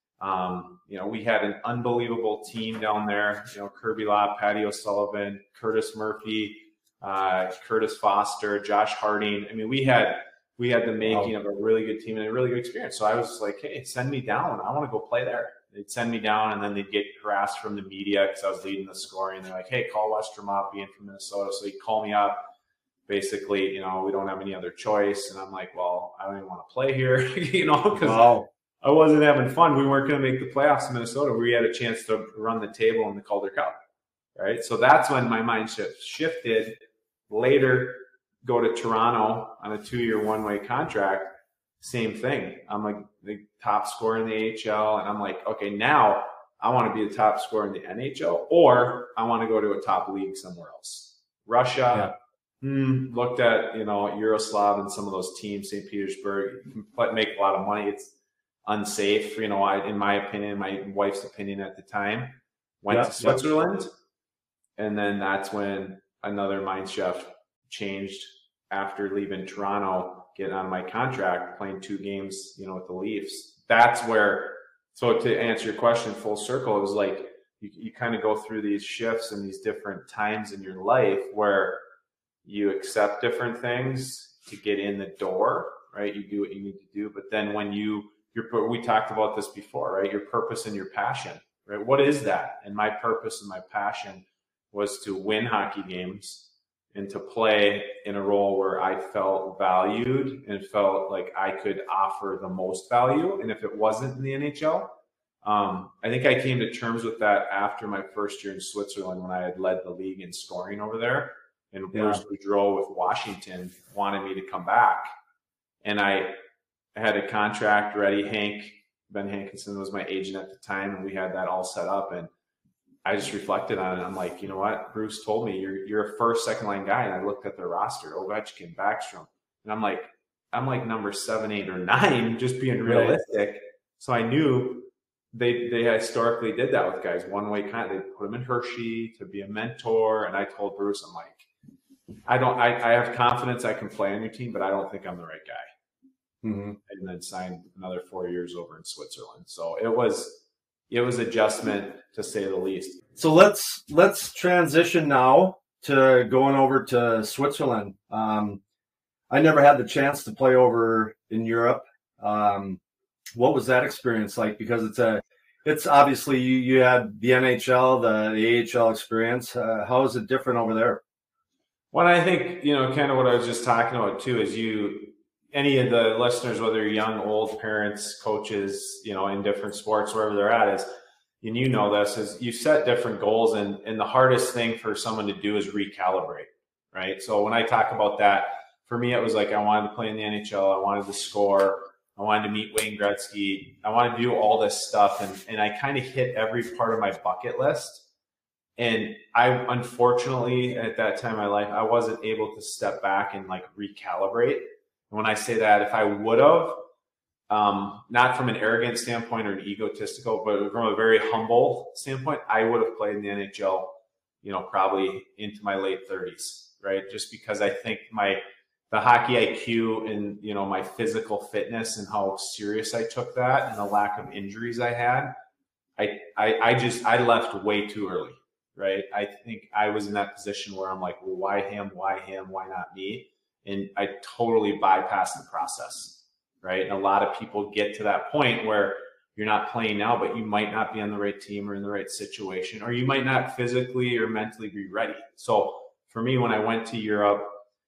Um, you know, we had an unbelievable team down there, you know, Kirby Law, Patty O'Sullivan, Curtis Murphy, uh, Curtis Foster, Josh Harding. I mean, we had, we had the making wow. of a really good team and a really good experience. So I was like, hey, send me down. I want to go play there. They'd send me down, and then they'd get harassed from the media because I was leading the scoring. They're like, hey, call Westrum up, being from Minnesota. So he'd call me up. Basically, you know, we don't have any other choice. And I'm like, well, I don't even want to play here, you know, because wow. I wasn't having fun. We weren't going to make the playoffs in Minnesota. We had a chance to run the table in the Calder Cup, right? So that's when my mind shift shifted. Later, go to Toronto on a two-year one-way contract. Same thing. I'm like the top scorer in the A H L, and I'm like, okay, now I want to be the top scorer in the N H L, or I want to go to a top league somewhere else. Russia, yeah. hmm, looked at, you know, Yuroslav and some of those teams, Saint Petersburg, you can make a lot of money. It's unsafe, you know, I, in my opinion, my wife's opinion at the time. Went yeah, to Switzerland, yeah. And then that's when another mind shift changed after leaving Toronto. Getting on my contract, playing two games, you know, with the Leafs. That's where, so to answer your question full circle, it was like you, you kind of go through these shifts and these different times in your life where you accept different things to get in the door, right? You do what you need to do. But then when you, your, we talked about this before, right? Your purpose and your passion, right? What is that? And my purpose and my passion was to win hockey games and to play in a role where I felt valued and felt like I could offer the most value. And if it wasn't in the N H L, um, I think I came to terms with that after my first year in Switzerland when I had led the league in scoring over there. And Bruce yeah. Boudreau with Washington wanted me to come back. And I had a contract ready. Hank, Ben Hankinson was my agent at the time, and we had that all set up. And I just reflected on it. I'm like, you know what? Bruce told me you're you're a first, second line guy, and I looked at their roster: Ovechkin, Backstrom, and I'm like, I'm like number seven, eight, or nine, just being realistic. Right. So I knew they they historically did that with guys, one way kind. They put them in Hershey to be a mentor, and I told Bruce, I'm like, I don't, I, I have confidence I can play on your team, but I don't think I'm the right guy. Mm-hmm. And then signed another four years over in Switzerland. So it was. It was adjustment, to say the least. So let's let's transition now to going over to Switzerland. Um, I never had the chance to play over in Europe. Um, what was that experience like? Because it's a, it's obviously you, you had the N H L, the, the A H L experience. Uh, how is it different over there? Well, I think, you know, kind of what I was just talking about too is you. Any of the listeners, whether you're young, old, parents, coaches, you know, in different sports, wherever they're at, is, and you know this, is you set different goals, and, and the hardest thing for someone to do is recalibrate, right? So when I talk about that, for me, it was like I wanted to play in the N H L, I wanted to score, I wanted to meet Wayne Gretzky, I wanted to do all this stuff, and, and I kind of hit every part of my bucket list. And I, unfortunately, at that time in my life, I wasn't able to step back and like recalibrate. When I say that, if I would have, um, not from an arrogant standpoint or an egotistical, but from a very humble standpoint, I would have played in the N H L, you know, probably into my late thirties, right? Just because I think my, the hockey I Q and, you know, my physical fitness and how serious I took that and the lack of injuries I had, I, I, I just, I left way too early, right? I think I was in that position where I'm like, well, why him? Why him? Why not me? And I totally bypassed the process, right? And a lot of people get to that point where you're not playing now, but you might not be on the right team or in the right situation, or you might not physically or mentally be ready. So for me, when I went to Europe,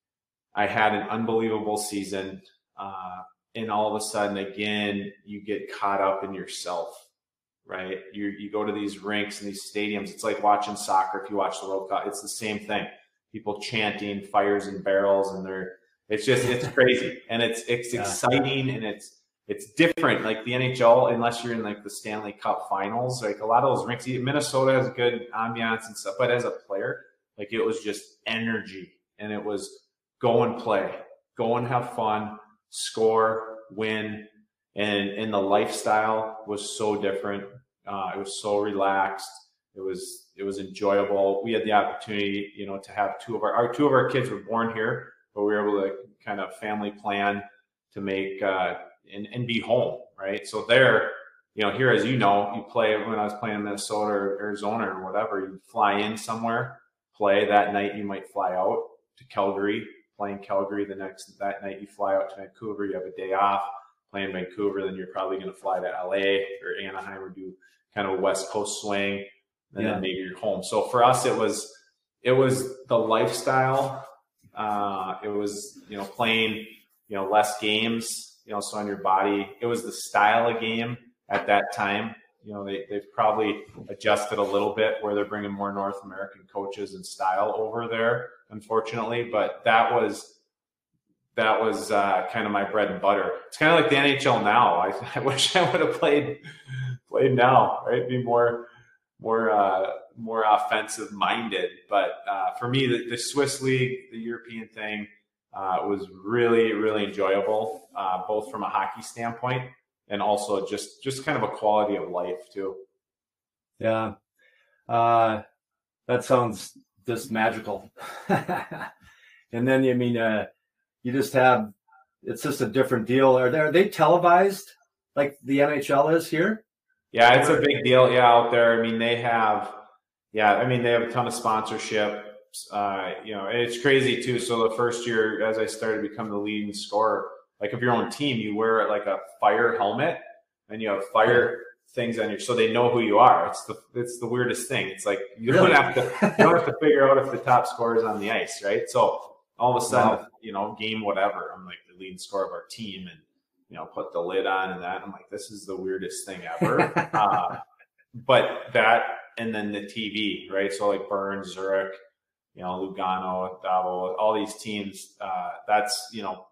I had an unbelievable season. Uh, and all of a sudden, again, you get caught up in yourself, right? You you go to these rinks and these stadiums. It's like watching soccer. If you watch the World Cup, it's the same thing. People chanting, fires and barrels, and they're it's just it's crazy, and it's it's yeah. exciting, and it's it's different. Like the N H L, unless you're in like the Stanley Cup Finals, like a lot of those rinks. Minnesota has good ambiance and stuff, but as a player, like it was just energy, and it was go and play, go and have fun, score, win. And, and the lifestyle was so different. Uh, it was so relaxed. It was, it was enjoyable. We had the opportunity, you know, to have two of our, our two of our kids were born here, but we were able to kind of family plan to make, uh, and, and be home. Right. So there, you know, here, as you know, you play when I was playing in Minnesota or Arizona or whatever, you fly in somewhere, play that night. You might fly out to Calgary, play in Calgary the next, that night you fly out to Vancouver, you have a day off. Play in Vancouver, then you're probably going to fly to L A or Anaheim or do kind of a West Coast swing, and yeah. then maybe you're home. So for us, it was it was the lifestyle. Uh, it was you know playing you know less games, you know, so on your body. It was the style of game at that time. You know, they they've probably adjusted a little bit where they're bringing more North American coaches and style over there, unfortunately. But that was. That was uh, kind of my bread and butter. It's kind of like the N H L now. I, I wish I would have played played now, right? Be more more uh, more offensive minded. But uh, for me, the, the Swiss League, the European thing, uh, was really really enjoyable, uh, both from a hockey standpoint and also just just kind of a quality of life too. Yeah, uh, that sounds just magical. And then I mean. Uh, You just have, it's just a different deal. Are they, are they televised like the N H L is here? Yeah, it's a big deal. Yeah, out there. I mean, they have, yeah, I mean, they have a ton of sponsorship. Uh, you know, and it's crazy too. So the first year, as I started to become the leading scorer, like of your own team, you wear like a fire helmet and you have fire things on your, so they know who you are. It's the, it's the weirdest thing. It's like, you really? don't have to, you don't have to figure out if the top scorer is on the ice, right? So all of a sudden, wow. you know, game whatever, I'm like the leading scorer of our team and, you know, put the lid on and that. I'm like, this is the weirdest thing ever. uh, but that, and then the T V, right? So like Burns, Zurich, you know, Lugano, Davos, all these teams, uh, that's, you know,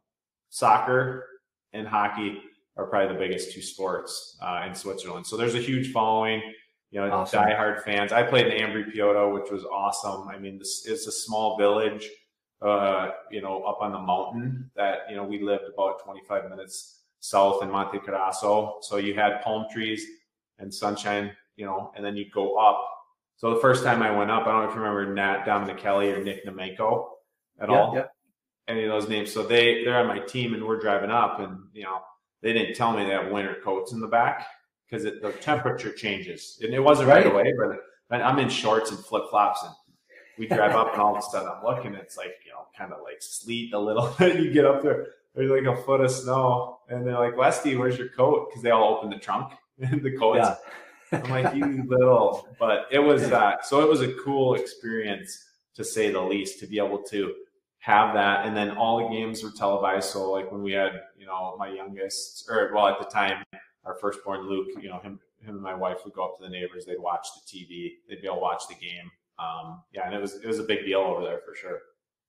soccer and hockey are probably the biggest two sports uh, in Switzerland. So there's a huge following, you know, awesome. Diehard fans. I played in Ambri-Piotta, which was awesome. I mean, this it's a small village. Uh, you know, up on the mountain that, you know, we lived about twenty-five minutes south in Monte Carrasso. So you had palm trees and sunshine, you know, and then you go up. So the first time I went up, I don't know if you remember Nat Dominicelli or Nick Nemenko at yeah, all. Yeah. Any of those names. So they, they're on my team and we're driving up and, you know, they didn't tell me they have winter coats in the back because the temperature changes. And it wasn't right, right away, but I'm in shorts and flip flops and we drive up and all of a sudden I'm looking, it's like, you know, kind of like sleet a little bit. You get up there, there's like a foot of snow and they're like, Westy, where's your coat? Because they all open the trunk and the coats. Yeah. I'm like, you little, but it was that. So it was a cool experience to say the least, to be able to have that. And then all the games were televised. So like when we had, you know, my youngest, or well, at the time, our firstborn Luke, you know, him, him and my wife would go up to the neighbors. They'd watch the T V. They'd be able to watch the game. Um, yeah, and it was it was a big deal over there for sure.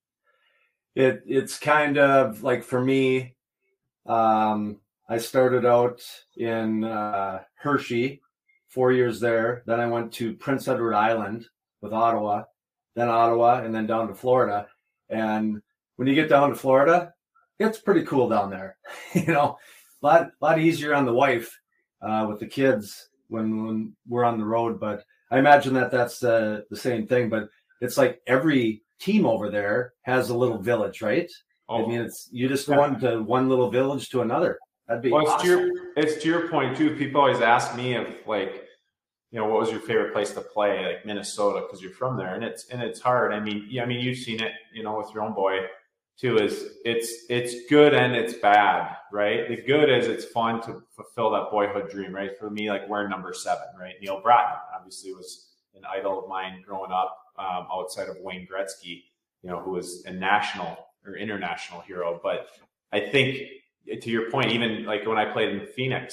It it's kind of like for me, um, I started out in uh, Hershey, four years there. Then I went to Prince Edward Island with Ottawa, then Ottawa, and then down to Florida. And when you get down to Florida, it's pretty cool down there. You know, a lot lot easier on the wife uh, with the kids when when we're on the road, but. I imagine that that's uh, the same thing, but it's like every team over there has a little village, right? Oh. I mean, it's you just yeah. went to one little village to another. That'd be well, awesome. It's to, your, it's to your point, too. People always ask me if, like, you know, what was your favorite place to play, like Minnesota, because you're from there. And it's and it's hard. I mean, yeah, I mean, you've seen it, you know, with your own boy, too, is it's it's good and it's bad, right? The good is it's fun to fulfill that boyhood dream, right? For me, like wearing number seven, right? Neil Bratton obviously was an idol of mine growing up, um, outside of Wayne Gretzky, you know, who was a national or international hero. But I think to your point, even like when I played in Phoenix,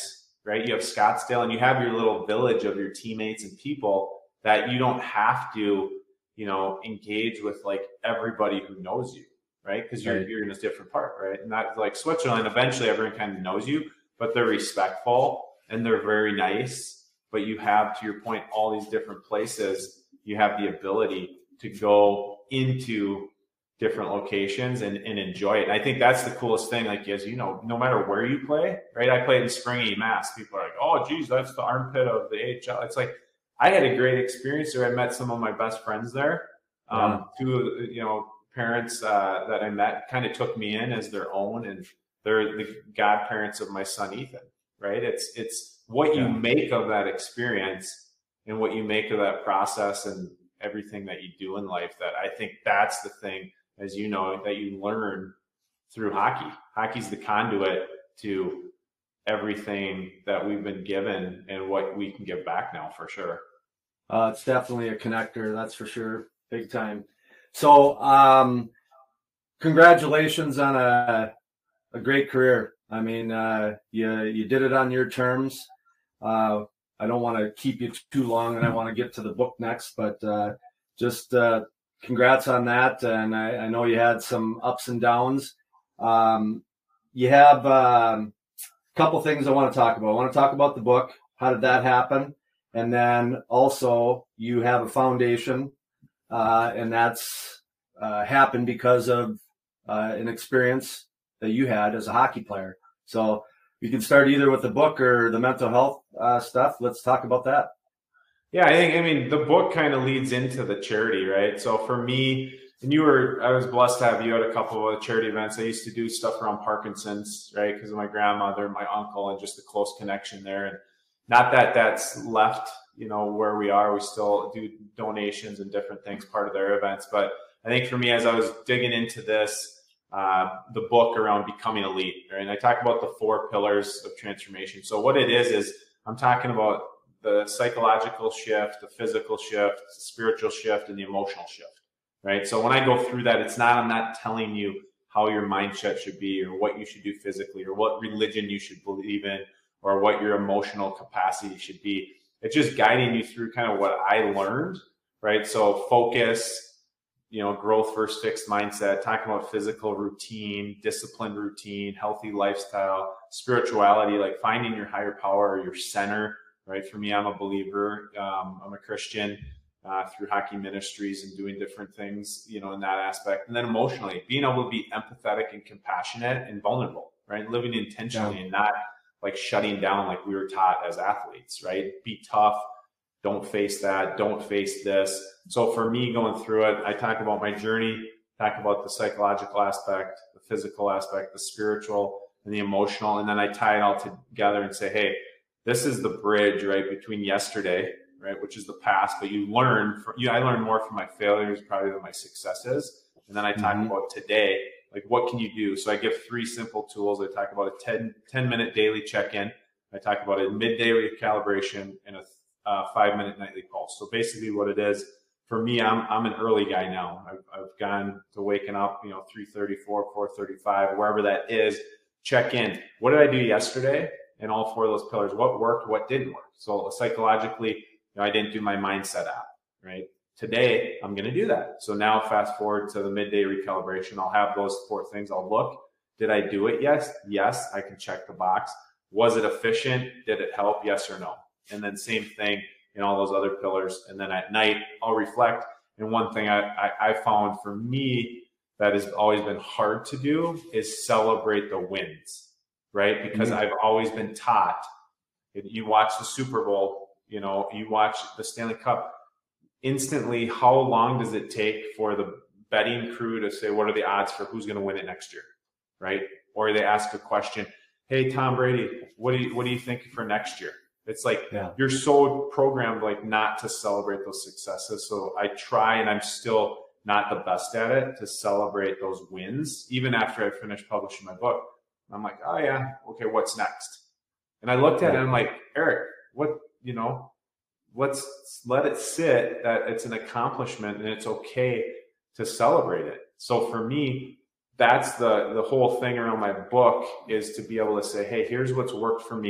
right? You have Scottsdale and you have your little village of your teammates and people that you don't have to, you know, engage with like everybody who knows you, right? Because you're, right. you're in a different part, right? And that's like Switzerland, eventually everyone kind of knows you, but they're respectful and they're very nice. But you have, to your point, all these different places. You have the ability to go into different locations and, and enjoy it. And I think that's the coolest thing. Like, as you know, no matter where you play, right? I played in Springy, Mass. People are like, oh, geez, that's the armpit of the A H L. It's like, I had a great experience there. I met some of my best friends there. Um, yeah. Two, you know, parents uh, that I met kind of took me in as their own, and they're the godparents of my son, Ethan, right? It's, it's what yeah. you make of that experience and what you make of that process and everything that you do in life, that I think that's the thing, as you know, that you learn through hockey. Hockey's the conduit to everything that we've been given and what we can give back now, for sure. Uh, it's definitely a connector, that's for sure, big time. So, um, congratulations on a a great career. I mean, uh, you you did it on your terms. Uh, I don't want to keep you too long, and I want to get to the book next, but uh, just uh, congrats on that. And I, I know you had some ups and downs. Um, you have um, a couple things I want to talk about. I want to talk about the book. How did that happen? And then also you have a foundation, uh, and that's uh, happened because of uh, an experience that you had as a hockey player. So you can start either with the book or the mental health uh, stuff. Let's talk about that. Yeah, I think, I mean, the book kind of leads into the charity, right? So for me, and you were, I was blessed to have you at a couple of charity events. I used to do stuff around Parkinson's, right? Because of my grandmother, my uncle, and just the close connection there. And not that that's left, you know, where we are. We still do donations and different things, part of their events. But I think for me, as I was digging into this, uh, the book around becoming elite, right? And I talk about the four pillars of transformation. So what it is, is I'm talking about the psychological shift, the physical shift, the spiritual shift, and the emotional shift, right? So when I go through that, it's not, I'm not telling you how your mindset should be or what you should do physically or what religion you should believe in or what your emotional capacity should be. It's just guiding you through kind of what I learned, right? So focus, you know, growth versus fixed mindset, talking about physical routine, disciplined routine, healthy lifestyle, spirituality, like finding your higher power or your center, right? For me, I'm a believer. Um, I'm a Christian uh, through hockey ministries and doing different things, you know, in that aspect. And then emotionally, being able to be empathetic and compassionate and vulnerable, right? Living intentionally yeah. and not like shutting down like we were taught as athletes, right? Be tough. Don't face that. Don't face this. So for me going through it, I talk about my journey, talk about the psychological aspect, the physical aspect, the spiritual and the emotional. And then I tie it all together and say, hey, this is the bridge, right, between yesterday, right, which is the past, but you learn from, you, I learned more from my failures probably than my successes. And then I talk mm-hmm. about today, like what can you do? So I give three simple tools. I talk about a ten, ten minute daily check-in. I talk about a midday recalibration and a uh, five minute nightly pulse. So basically what it is, for me, I'm, I'm an early guy now. I've, I've gone to waking up, you know, three thirty-four, four thirty-five, wherever that is, check in. What did I do yesterday? And all four of those pillars, what worked, what didn't work. So psychologically, you know, I didn't do my mindset app, right? Today, I'm going to do that. So now fast forward to the midday recalibration. I'll have those four things. I'll look. Did I do it? Yes. Yes. I can check the box. Was it efficient? Did it help? Yes or no? And then same thing in all those other pillars. And then at night, I'll reflect. And one thing I, I, I found for me that has always been hard to do is celebrate the wins, right? Because mm-hmm. I've always been taught, if you watch the Super Bowl, you know, you watch the Stanley Cup, instantly, how long does it take for the betting crew to say, what are the odds for who's going to win it next year, right? Or they ask a question, hey, Tom Brady, what do you, what do you think for next year? It's like, yeah. you're so programmed like not to celebrate those successes. So I try, and I'm still not the best at it, to celebrate those wins. Even after I finished publishing my book, I'm like, oh yeah, okay, what's next? And I looked at it and I'm like, Erik, what, you know, let's let it sit that it's an accomplishment and it's okay to celebrate it. So for me, that's the, the whole thing around my book, is to be able to say, hey, here's what's worked for me.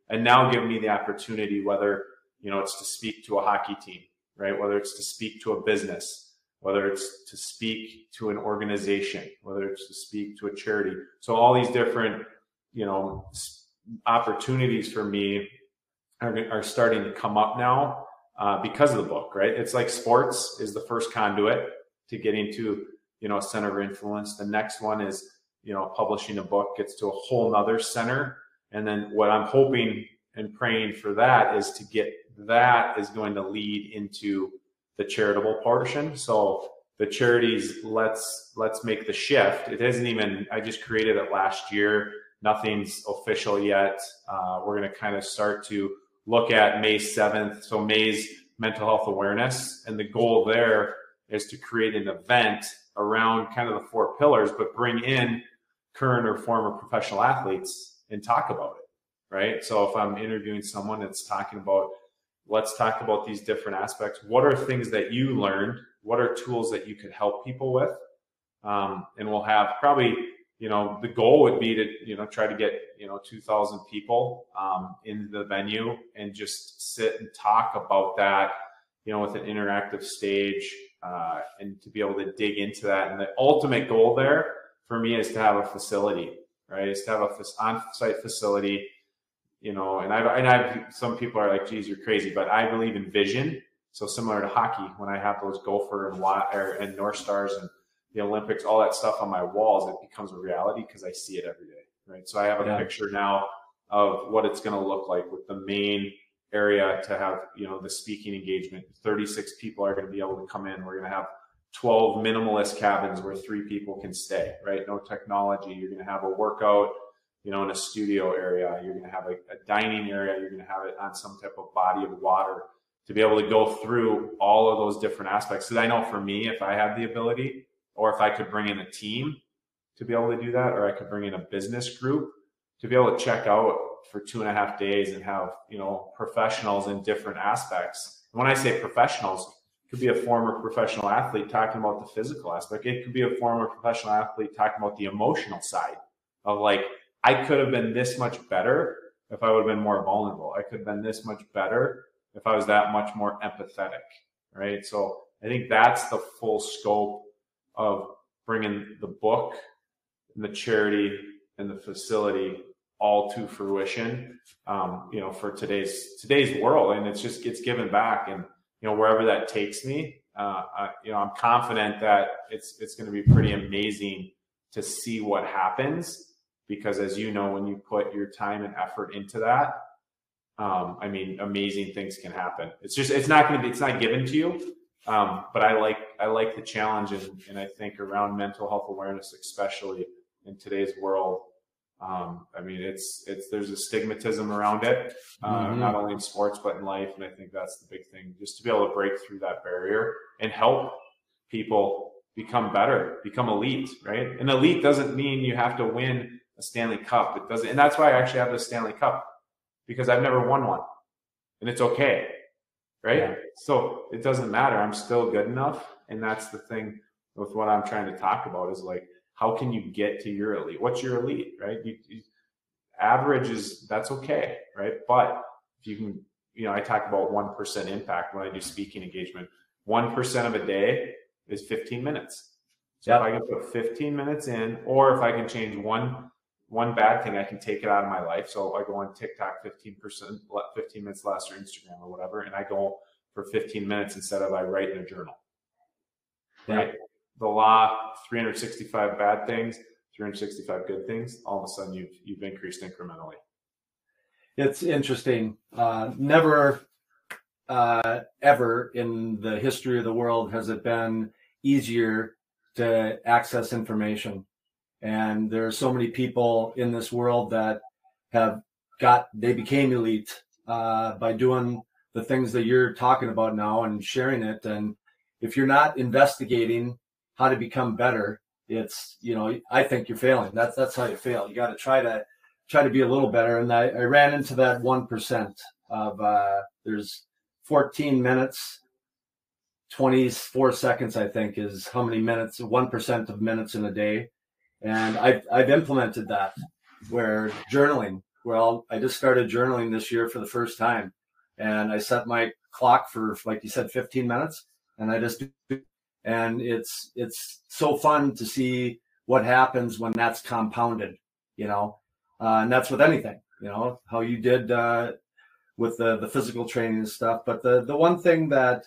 and now give me the opportunity, whether, you know, it's to speak to a hockey team, right? Whether it's to speak to a business, whether it's to speak to an organization, whether it's to speak to a charity. So all these different, you know, opportunities for me are, are starting to come up now uh, because of the book, right? It's like sports is the first conduit to getting to, you know, a center of influence. The next one is, you know, publishing a book gets to a whole nother center. And then what I'm hoping and praying for that is to get that is going to lead into the charitable portion. So the charities, let's let's make the shift. It isn't even, I just created it last year. Nothing's official yet. Uh, we're going to kind of start to look at May seventh. So May's mental health awareness. And the goal there is to create an event around kind of the four pillars, but bring in current or former professional athletes and talk about it, right? So if I'm interviewing someone that's talking about, let's talk about these different aspects. What are things that you learned? What are tools that you could help people with? Um, and we'll have probably, you know, the goal would be to, you know, try to get, you know, two thousand people um, in the venue and just sit and talk about that, you know, with an interactive stage uh, and to be able to dig into that. And the ultimate goal there for me is to have a facility, right? Is to have a on-site facility, you know, and I've, and I've, some people are like, geez, you're crazy, but I believe in vision. So similar to hockey, when I have those Gopher and, or, and North Stars and the Olympics, all that stuff on my walls, it becomes a reality because I see it every day, right? So I have a yeah. picture now of what it's going to look like with the main area to have, you know, the speaking engagement. thirty-six people are going to be able to come in. We're going to have twelve minimalist cabins where three people can stay, right? No technology. You're going to have a workout, you know, in a studio area. You're going to have a, a dining area. You're going to have it on some type of body of water to be able to go through all of those different aspects. Because I know for me, if I had the ability, or if I could bring in a team to be able to do that, or I could bring in a business group to be able to check out for two and a half days and have, you know, professionals in different aspects. And when I say professionals, it could be a former professional athlete talking about the physical aspect. It could be a former professional athlete talking about the emotional side of like, I could have been this much better if I would have been more vulnerable. I could have been this much better if I was that much more empathetic, right? So I think that's the full scope of bringing the book and the charity and the facility all to fruition, um, you know, for today's today's world. And it's just, it's given back. And, you know, wherever that takes me, uh, I, you know, I'm confident that it's it's going to be pretty amazing to see what happens. Because as you know, when you put your time and effort into that, um, I mean, amazing things can happen. It's just, it's not going to be, it's not given to you. Um, but I like, I like the challenge. And, and I think around mental health awareness, especially in today's world, um, I mean, it's, it's, there's a stigmatism around it, uh, mm-hmm. not only in sports, but in life. And I think that's the big thing, just to be able to break through that barrier and help people become better, become elite, right? And elite doesn't mean you have to win a Stanley Cup. It doesn't. And that's why I actually have the Stanley Cup, because I've never won one, and it's okay. Right. Yeah. So it doesn't matter. I'm still good enough. And that's the thing with what I'm trying to talk about is like, how can you get to your elite? What's your elite, right? You, you, average is, that's okay. Right. But if you can, you know, I talk about one percent impact when I do speaking engagement. one percent of a day is fifteen minutes. So yep. if I can put fifteen minutes in, or if I can change one, one bad thing, I can take it out of my life. So I go on TikTok fifteen percent, fifteen minutes less, or Instagram or whatever, and I go for fifteen minutes instead of I write in a journal. Yeah. Right? The law, three hundred sixty-five bad things, three hundred sixty-five good things. All of a sudden, you've you've increased incrementally. It's interesting. Uh, never, uh, ever in the history of the world has it been easier to access information. And there are so many people in this world that have got, they became elite uh, by doing the things that you're talking about now and sharing it. And if you're not investigating how to become better, it's, you know, I think you're failing. That's, that's how you fail. You got to try to try to be a little better. And I, I ran into that one percent of, uh, there's fourteen minutes, twenty-four seconds, I think, is how many minutes, one percent of minutes in a day. And I've, I've implemented that, where journaling, well, I just started journaling this year for the first time, and I set my clock for, like you said, fifteen minutes, and I just do, and it's it's so fun to see what happens when that's compounded, you know, uh, and that's with anything, you know, how you did uh, with the the physical training and stuff. But the the one thing that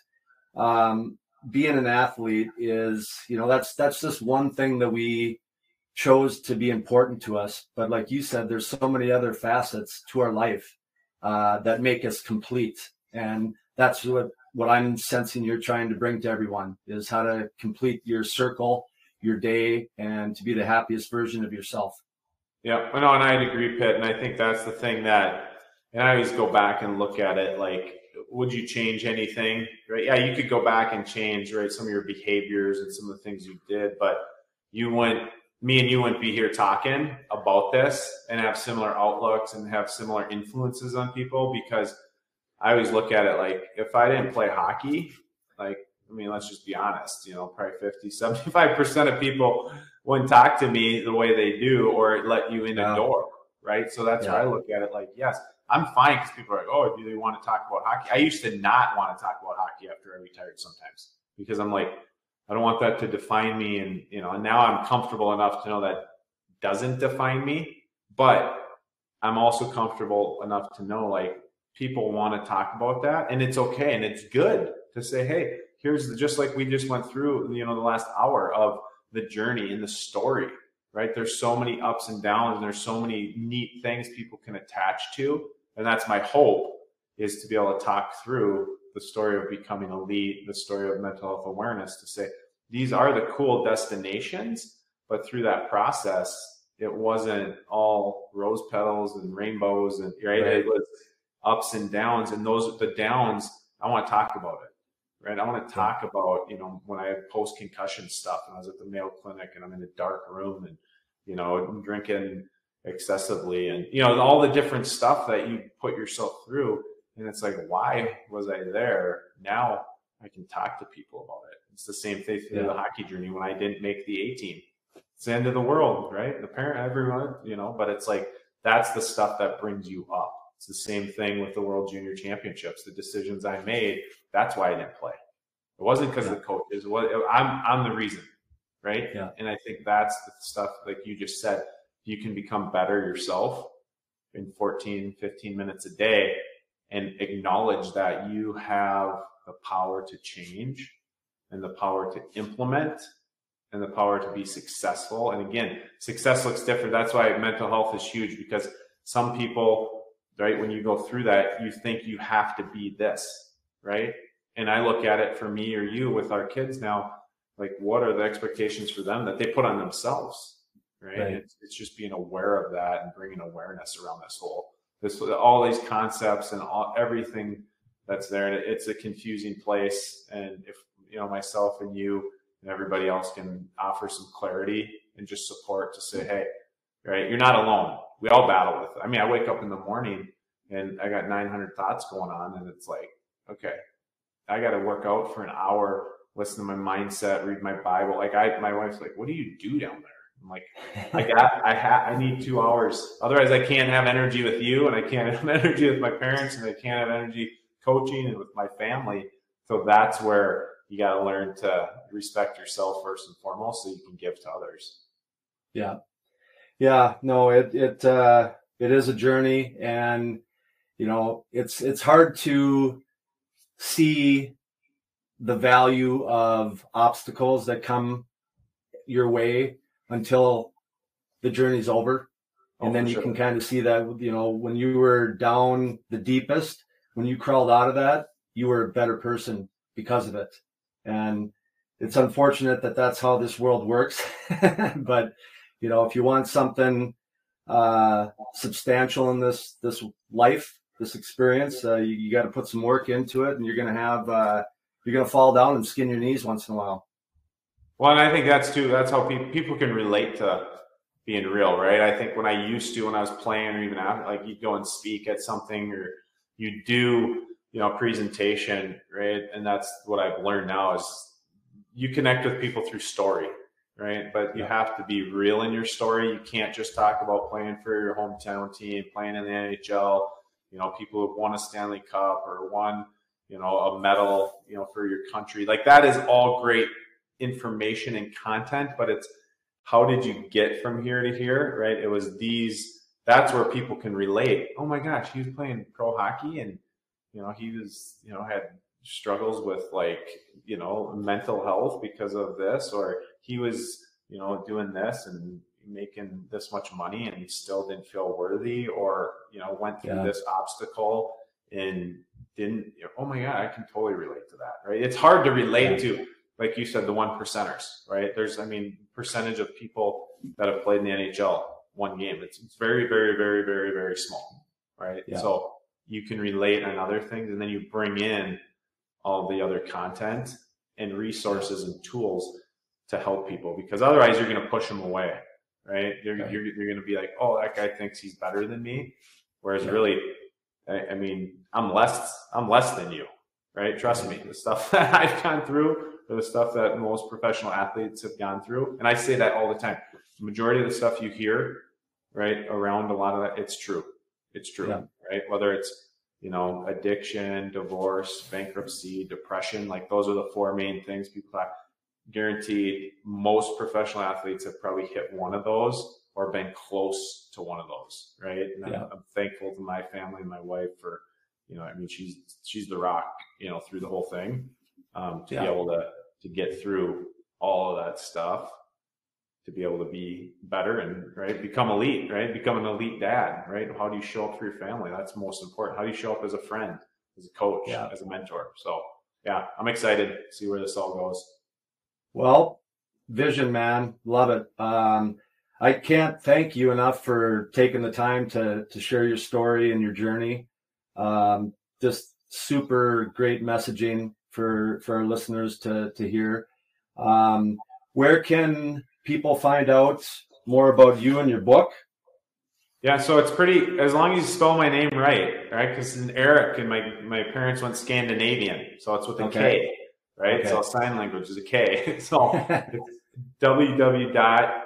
um, being an athlete is, you know, that's that's just one thing that we chose to be important to us. But like you said, there's so many other facets to our life uh, that make us complete. And that's what, what I'm sensing you're trying to bring to everyone, is how to complete your circle, your day, and to be the happiest version of yourself. Yeah, no, and I'd agree, Pitt. And I think that's the thing that, and I always go back and look at it like, would you change anything? Right? Yeah, you could go back and change, right, some of your behaviors and some of the things you did, but you wouldn't, me and you wouldn't be here talking about this and have similar outlooks and have similar influences on people, because I always look at it like, if I didn't play hockey, like, I mean, let's just be honest, you know, probably fifty, seventy-five percent of people wouldn't talk to me the way they do or let you in the Yeah. door, right? So that's Yeah. why I look at it like, yes, I'm fine, because people are like, oh, do they want to talk about hockey? I used to not want to talk about hockey after I retired sometimes, because I'm like, I don't want that to define me. And, you know, and now I'm comfortable enough to know that doesn't define me, but I'm also comfortable enough to know, like, people want to talk about that, and it's okay. And it's good to say, hey, here's the, just like we just went through, you know, the last hour of the journey and the story, right? There's so many ups and downs, and there's so many neat things people can attach to. And that's my hope, is to be able to talk through the story of becoming elite, the story of mental health awareness, to say, these are the cool destinations, but through that process, it wasn't all rose petals and rainbows, and right, right. It was ups and downs, and those, the downs, I want to talk about it, right? I want to talk yeah. about, you know, when I had post-concussion stuff and I was at the Mayo Clinic and I'm in a dark room and, you know, drinking excessively and, you know, all the different stuff that you put yourself through. And it's like, why was I there? Now I can talk to people about it. It's the same thing through yeah. the hockey journey when I didn't make the A team. It's the end of the world, right? The parent, everyone, you know, but it's like, that's the stuff that brings you up. It's the same thing with the World Junior Championships. The decisions I made, that's why I didn't play. It wasn't because yeah. of the coaches. It was, I'm, I'm the reason, right? Yeah. And I think that's the stuff, like you just said, you can become better yourself in fourteen, fifteen minutes a day and acknowledge that you have the power to change and the power to implement and the power to be successful. And again, success looks different. That's why mental health is huge, because some people, right, when you go through that, you think you have to be this, right? And I look at it for me or you with our kids now, like, what are the expectations for them that they put on themselves, right? right. It's, it's just being aware of that and bringing awareness around this whole, this, all these concepts and all, everything that's there. And it's a confusing place. And if, you know, myself and you and everybody else can offer some clarity and just support to say, hey, right, you're not alone. We all battle with it. I mean, I wake up in the morning and I got nine hundred thoughts going on, and it's like, okay, I got to work out for an hour, listen to my mindset, read my Bible. Like, I, my wife's like, what do you do down there? I'm like, I got, I ha I need two hours. Otherwise I can't have energy with you, and I can't have energy with my parents, and I can't have energy coaching and with my family. So that's where you got to learn to respect yourself first and foremost, so you can give to others. Yeah. Yeah, no, it, it, uh, it is a journey, and, you know, it's, it's hard to see the value of obstacles that come your way until the journey's over. And oh, then you sure. can kind of see that, you know, when you were down the deepest, when you crawled out of that, you were a better person because of it. And it's unfortunate that that's how this world works. But, you know, if you want something uh, substantial in this, this life, this experience, uh, you, you got to put some work into it, and you're going to have, uh, you're going to fall down and skin your knees once in a while. Well, and I think that's too, that's how people, people can relate to being real, right? I think when I used to, when I was playing, or even after, like, you go and speak at something, or you do, you know, presentation, right? And that's what I've learned now is you connect with people through story, right? But you yeah. have to be real in your story. You can't just talk about playing for your hometown team, playing in the N H L, you know, people who've won a Stanley Cup or won, you know, a medal, you know, for your country. Like that is all great information and content, but it's how did you get from here to here, right? It was these, that's where people can relate. Oh my gosh, he was playing pro hockey and, you know, he was, you know, had struggles with like, you know, mental health because of this, or he was, you know, doing this and making this much money and he still didn't feel worthy, or, you know, went through yeah. this obstacle and didn't, you know, oh my God, I can totally relate to that, right? It's hard to relate yeah. to, like you said, the one percenters, right? There's, I mean, percentage of people that have played in the N H L one game. It's, it's very, very, very, very, very small, right? Yeah. So you can relate on other things, and then you bring in all the other content and resources and tools to help people, because otherwise you're going to push them away, right? You're, right. you're, you're going to be like, oh, that guy thinks he's better than me. Whereas yeah. really, I, I mean, I'm less, I'm less than you, right? Trust me, the stuff that I've gone through, or the stuff that most professional athletes have gone through. And I say that all the time. The majority of the stuff you hear, right, around a lot of that, it's true. It's true, yeah. right? Whether it's, you know, addiction, divorce, bankruptcy, depression, like those are the four main things people have. Guaranteed most professional athletes have probably hit one of those or been close to one of those, right? And yeah. I'm, I'm thankful to my family and my wife for, you know, I mean, she's, she's the rock, you know, through the whole thing, um, to yeah. be able to, to get through all of that stuff, to be able to be better and, right, become elite, right? Become an elite dad, right? How do you show up for your family? That's most important. How do you show up as a friend, as a coach, yeah. as a mentor? So yeah, I'm excited to see where this all goes. Well, vision, man. Love it. Um, I can't thank you enough for taking the time to, to share your story and your journey. Um, just super great messaging for, for our listeners to, to hear. Um, where can people find out more about you and your book? Yeah, so it's pretty, as long as you spell my name right, right? Because in Erik and my, my parents went Scandinavian, so it's with a okay. K, right? Okay. So sign language is a K. So it's w w w dot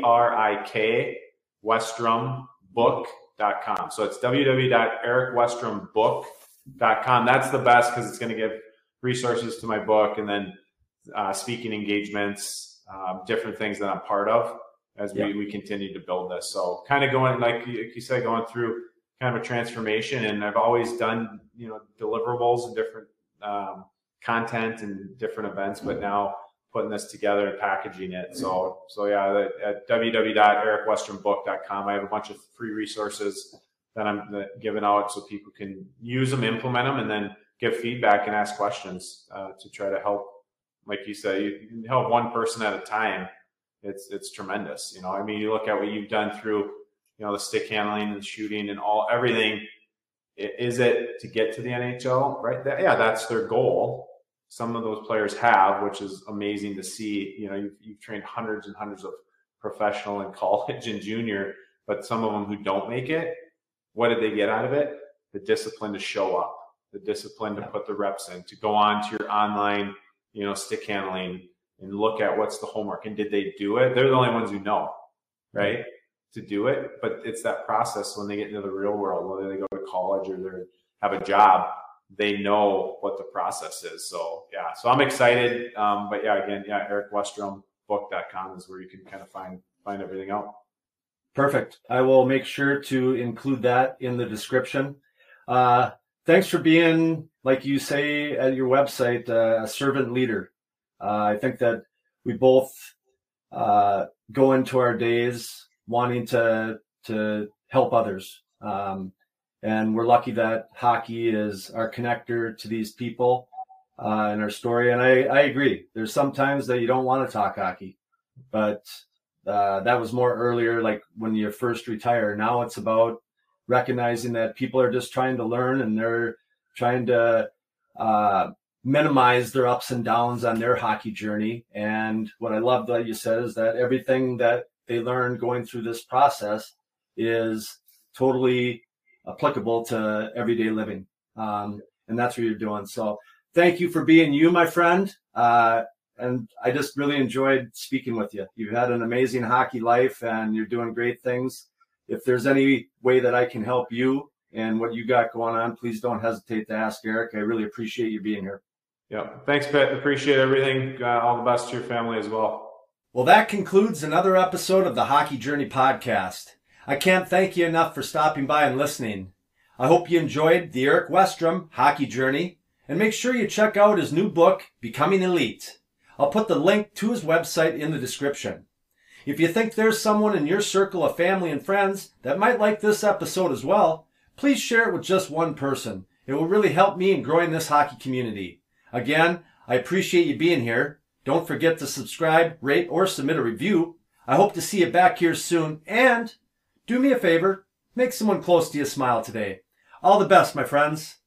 erik westrum book dot com. So it's w w w dot erik westrum book dot com. That's the best because it's going to give resources to my book, and then uh, speaking engagements, um, different things that I'm part of as we, yeah. we continue to build this. So kind of going, like you said, going through kind of a transformation. And I've always done, you know, deliverables and different um, content and different events, but now putting this together and packaging it. So, so yeah, at w w w dot erik westrum book dot com, I have a bunch of free resources that I'm giving out so people can use them, implement them, and then give feedback and ask questions uh, to try to help. Like you said, you can help one person at a time. It's it's tremendous. You know, I mean, you look at what you've done through, you know, the stick handling and shooting and all everything. Is it to get to the N H L? Right? That, yeah, that's their goal. Some of those players have, which is amazing to see. You know, you've, you've trained hundreds and hundreds of professional and college and junior, but some of them who don't make it, what did they get out of it? The discipline to show up, the discipline to put the reps in, to go on to your online, you know, stick handling and look at what's the homework and did they do it? They're the only ones who know, right? To do it. But it's that process when they get into the real world, whether they go to college or they have a job, they know what the process is. So yeah, so I'm excited. Um, but yeah, again, yeah, erik westrum book dot com is where you can kind of find, find everything out. Perfect. I will make sure to include that in the description. Uh, thanks for being, like you say at your website, uh, a servant leader. Uh, I think that we both uh, go into our days wanting to to help others. Um, and we're lucky that hockey is our connector to these people uh, in our story. And I, I agree. There's some times that you don't want to talk hockey, but uh, that was more earlier, like when you first retire. Now it's about recognizing that people are just trying to learn and they're trying to uh, minimize their ups and downs on their hockey journey. And what I love that you said is that everything that they learn going through this process is totally applicable to everyday living. Um, and that's what you're doing. So thank you for being you, my friend. Uh, and I just really enjoyed speaking with you. You've had an amazing hockey life, and you're doing great things. If there's any way that I can help you and what you got going on, please don't hesitate to ask Erik. I really appreciate you being here. Yeah. Thanks, Pitt. Appreciate everything. Uh, all the best to your family as well. Well, that concludes another episode of the Hockey Journey podcast. I can't thank you enough for stopping by and listening. I hope you enjoyed the Erik Westrum Hockey Journey, and make sure you check out his new book, Becoming Elite. I'll put the link to his website in the description. If you think there's someone in your circle of family and friends that might like this episode as well, please share it with just one person. It will really help me in growing this hockey community. Again, I appreciate you being here. Don't forget to subscribe, rate, or submit a review. I hope to see you back here soon. And do me a favor, make someone close to you smile today. All the best, my friends.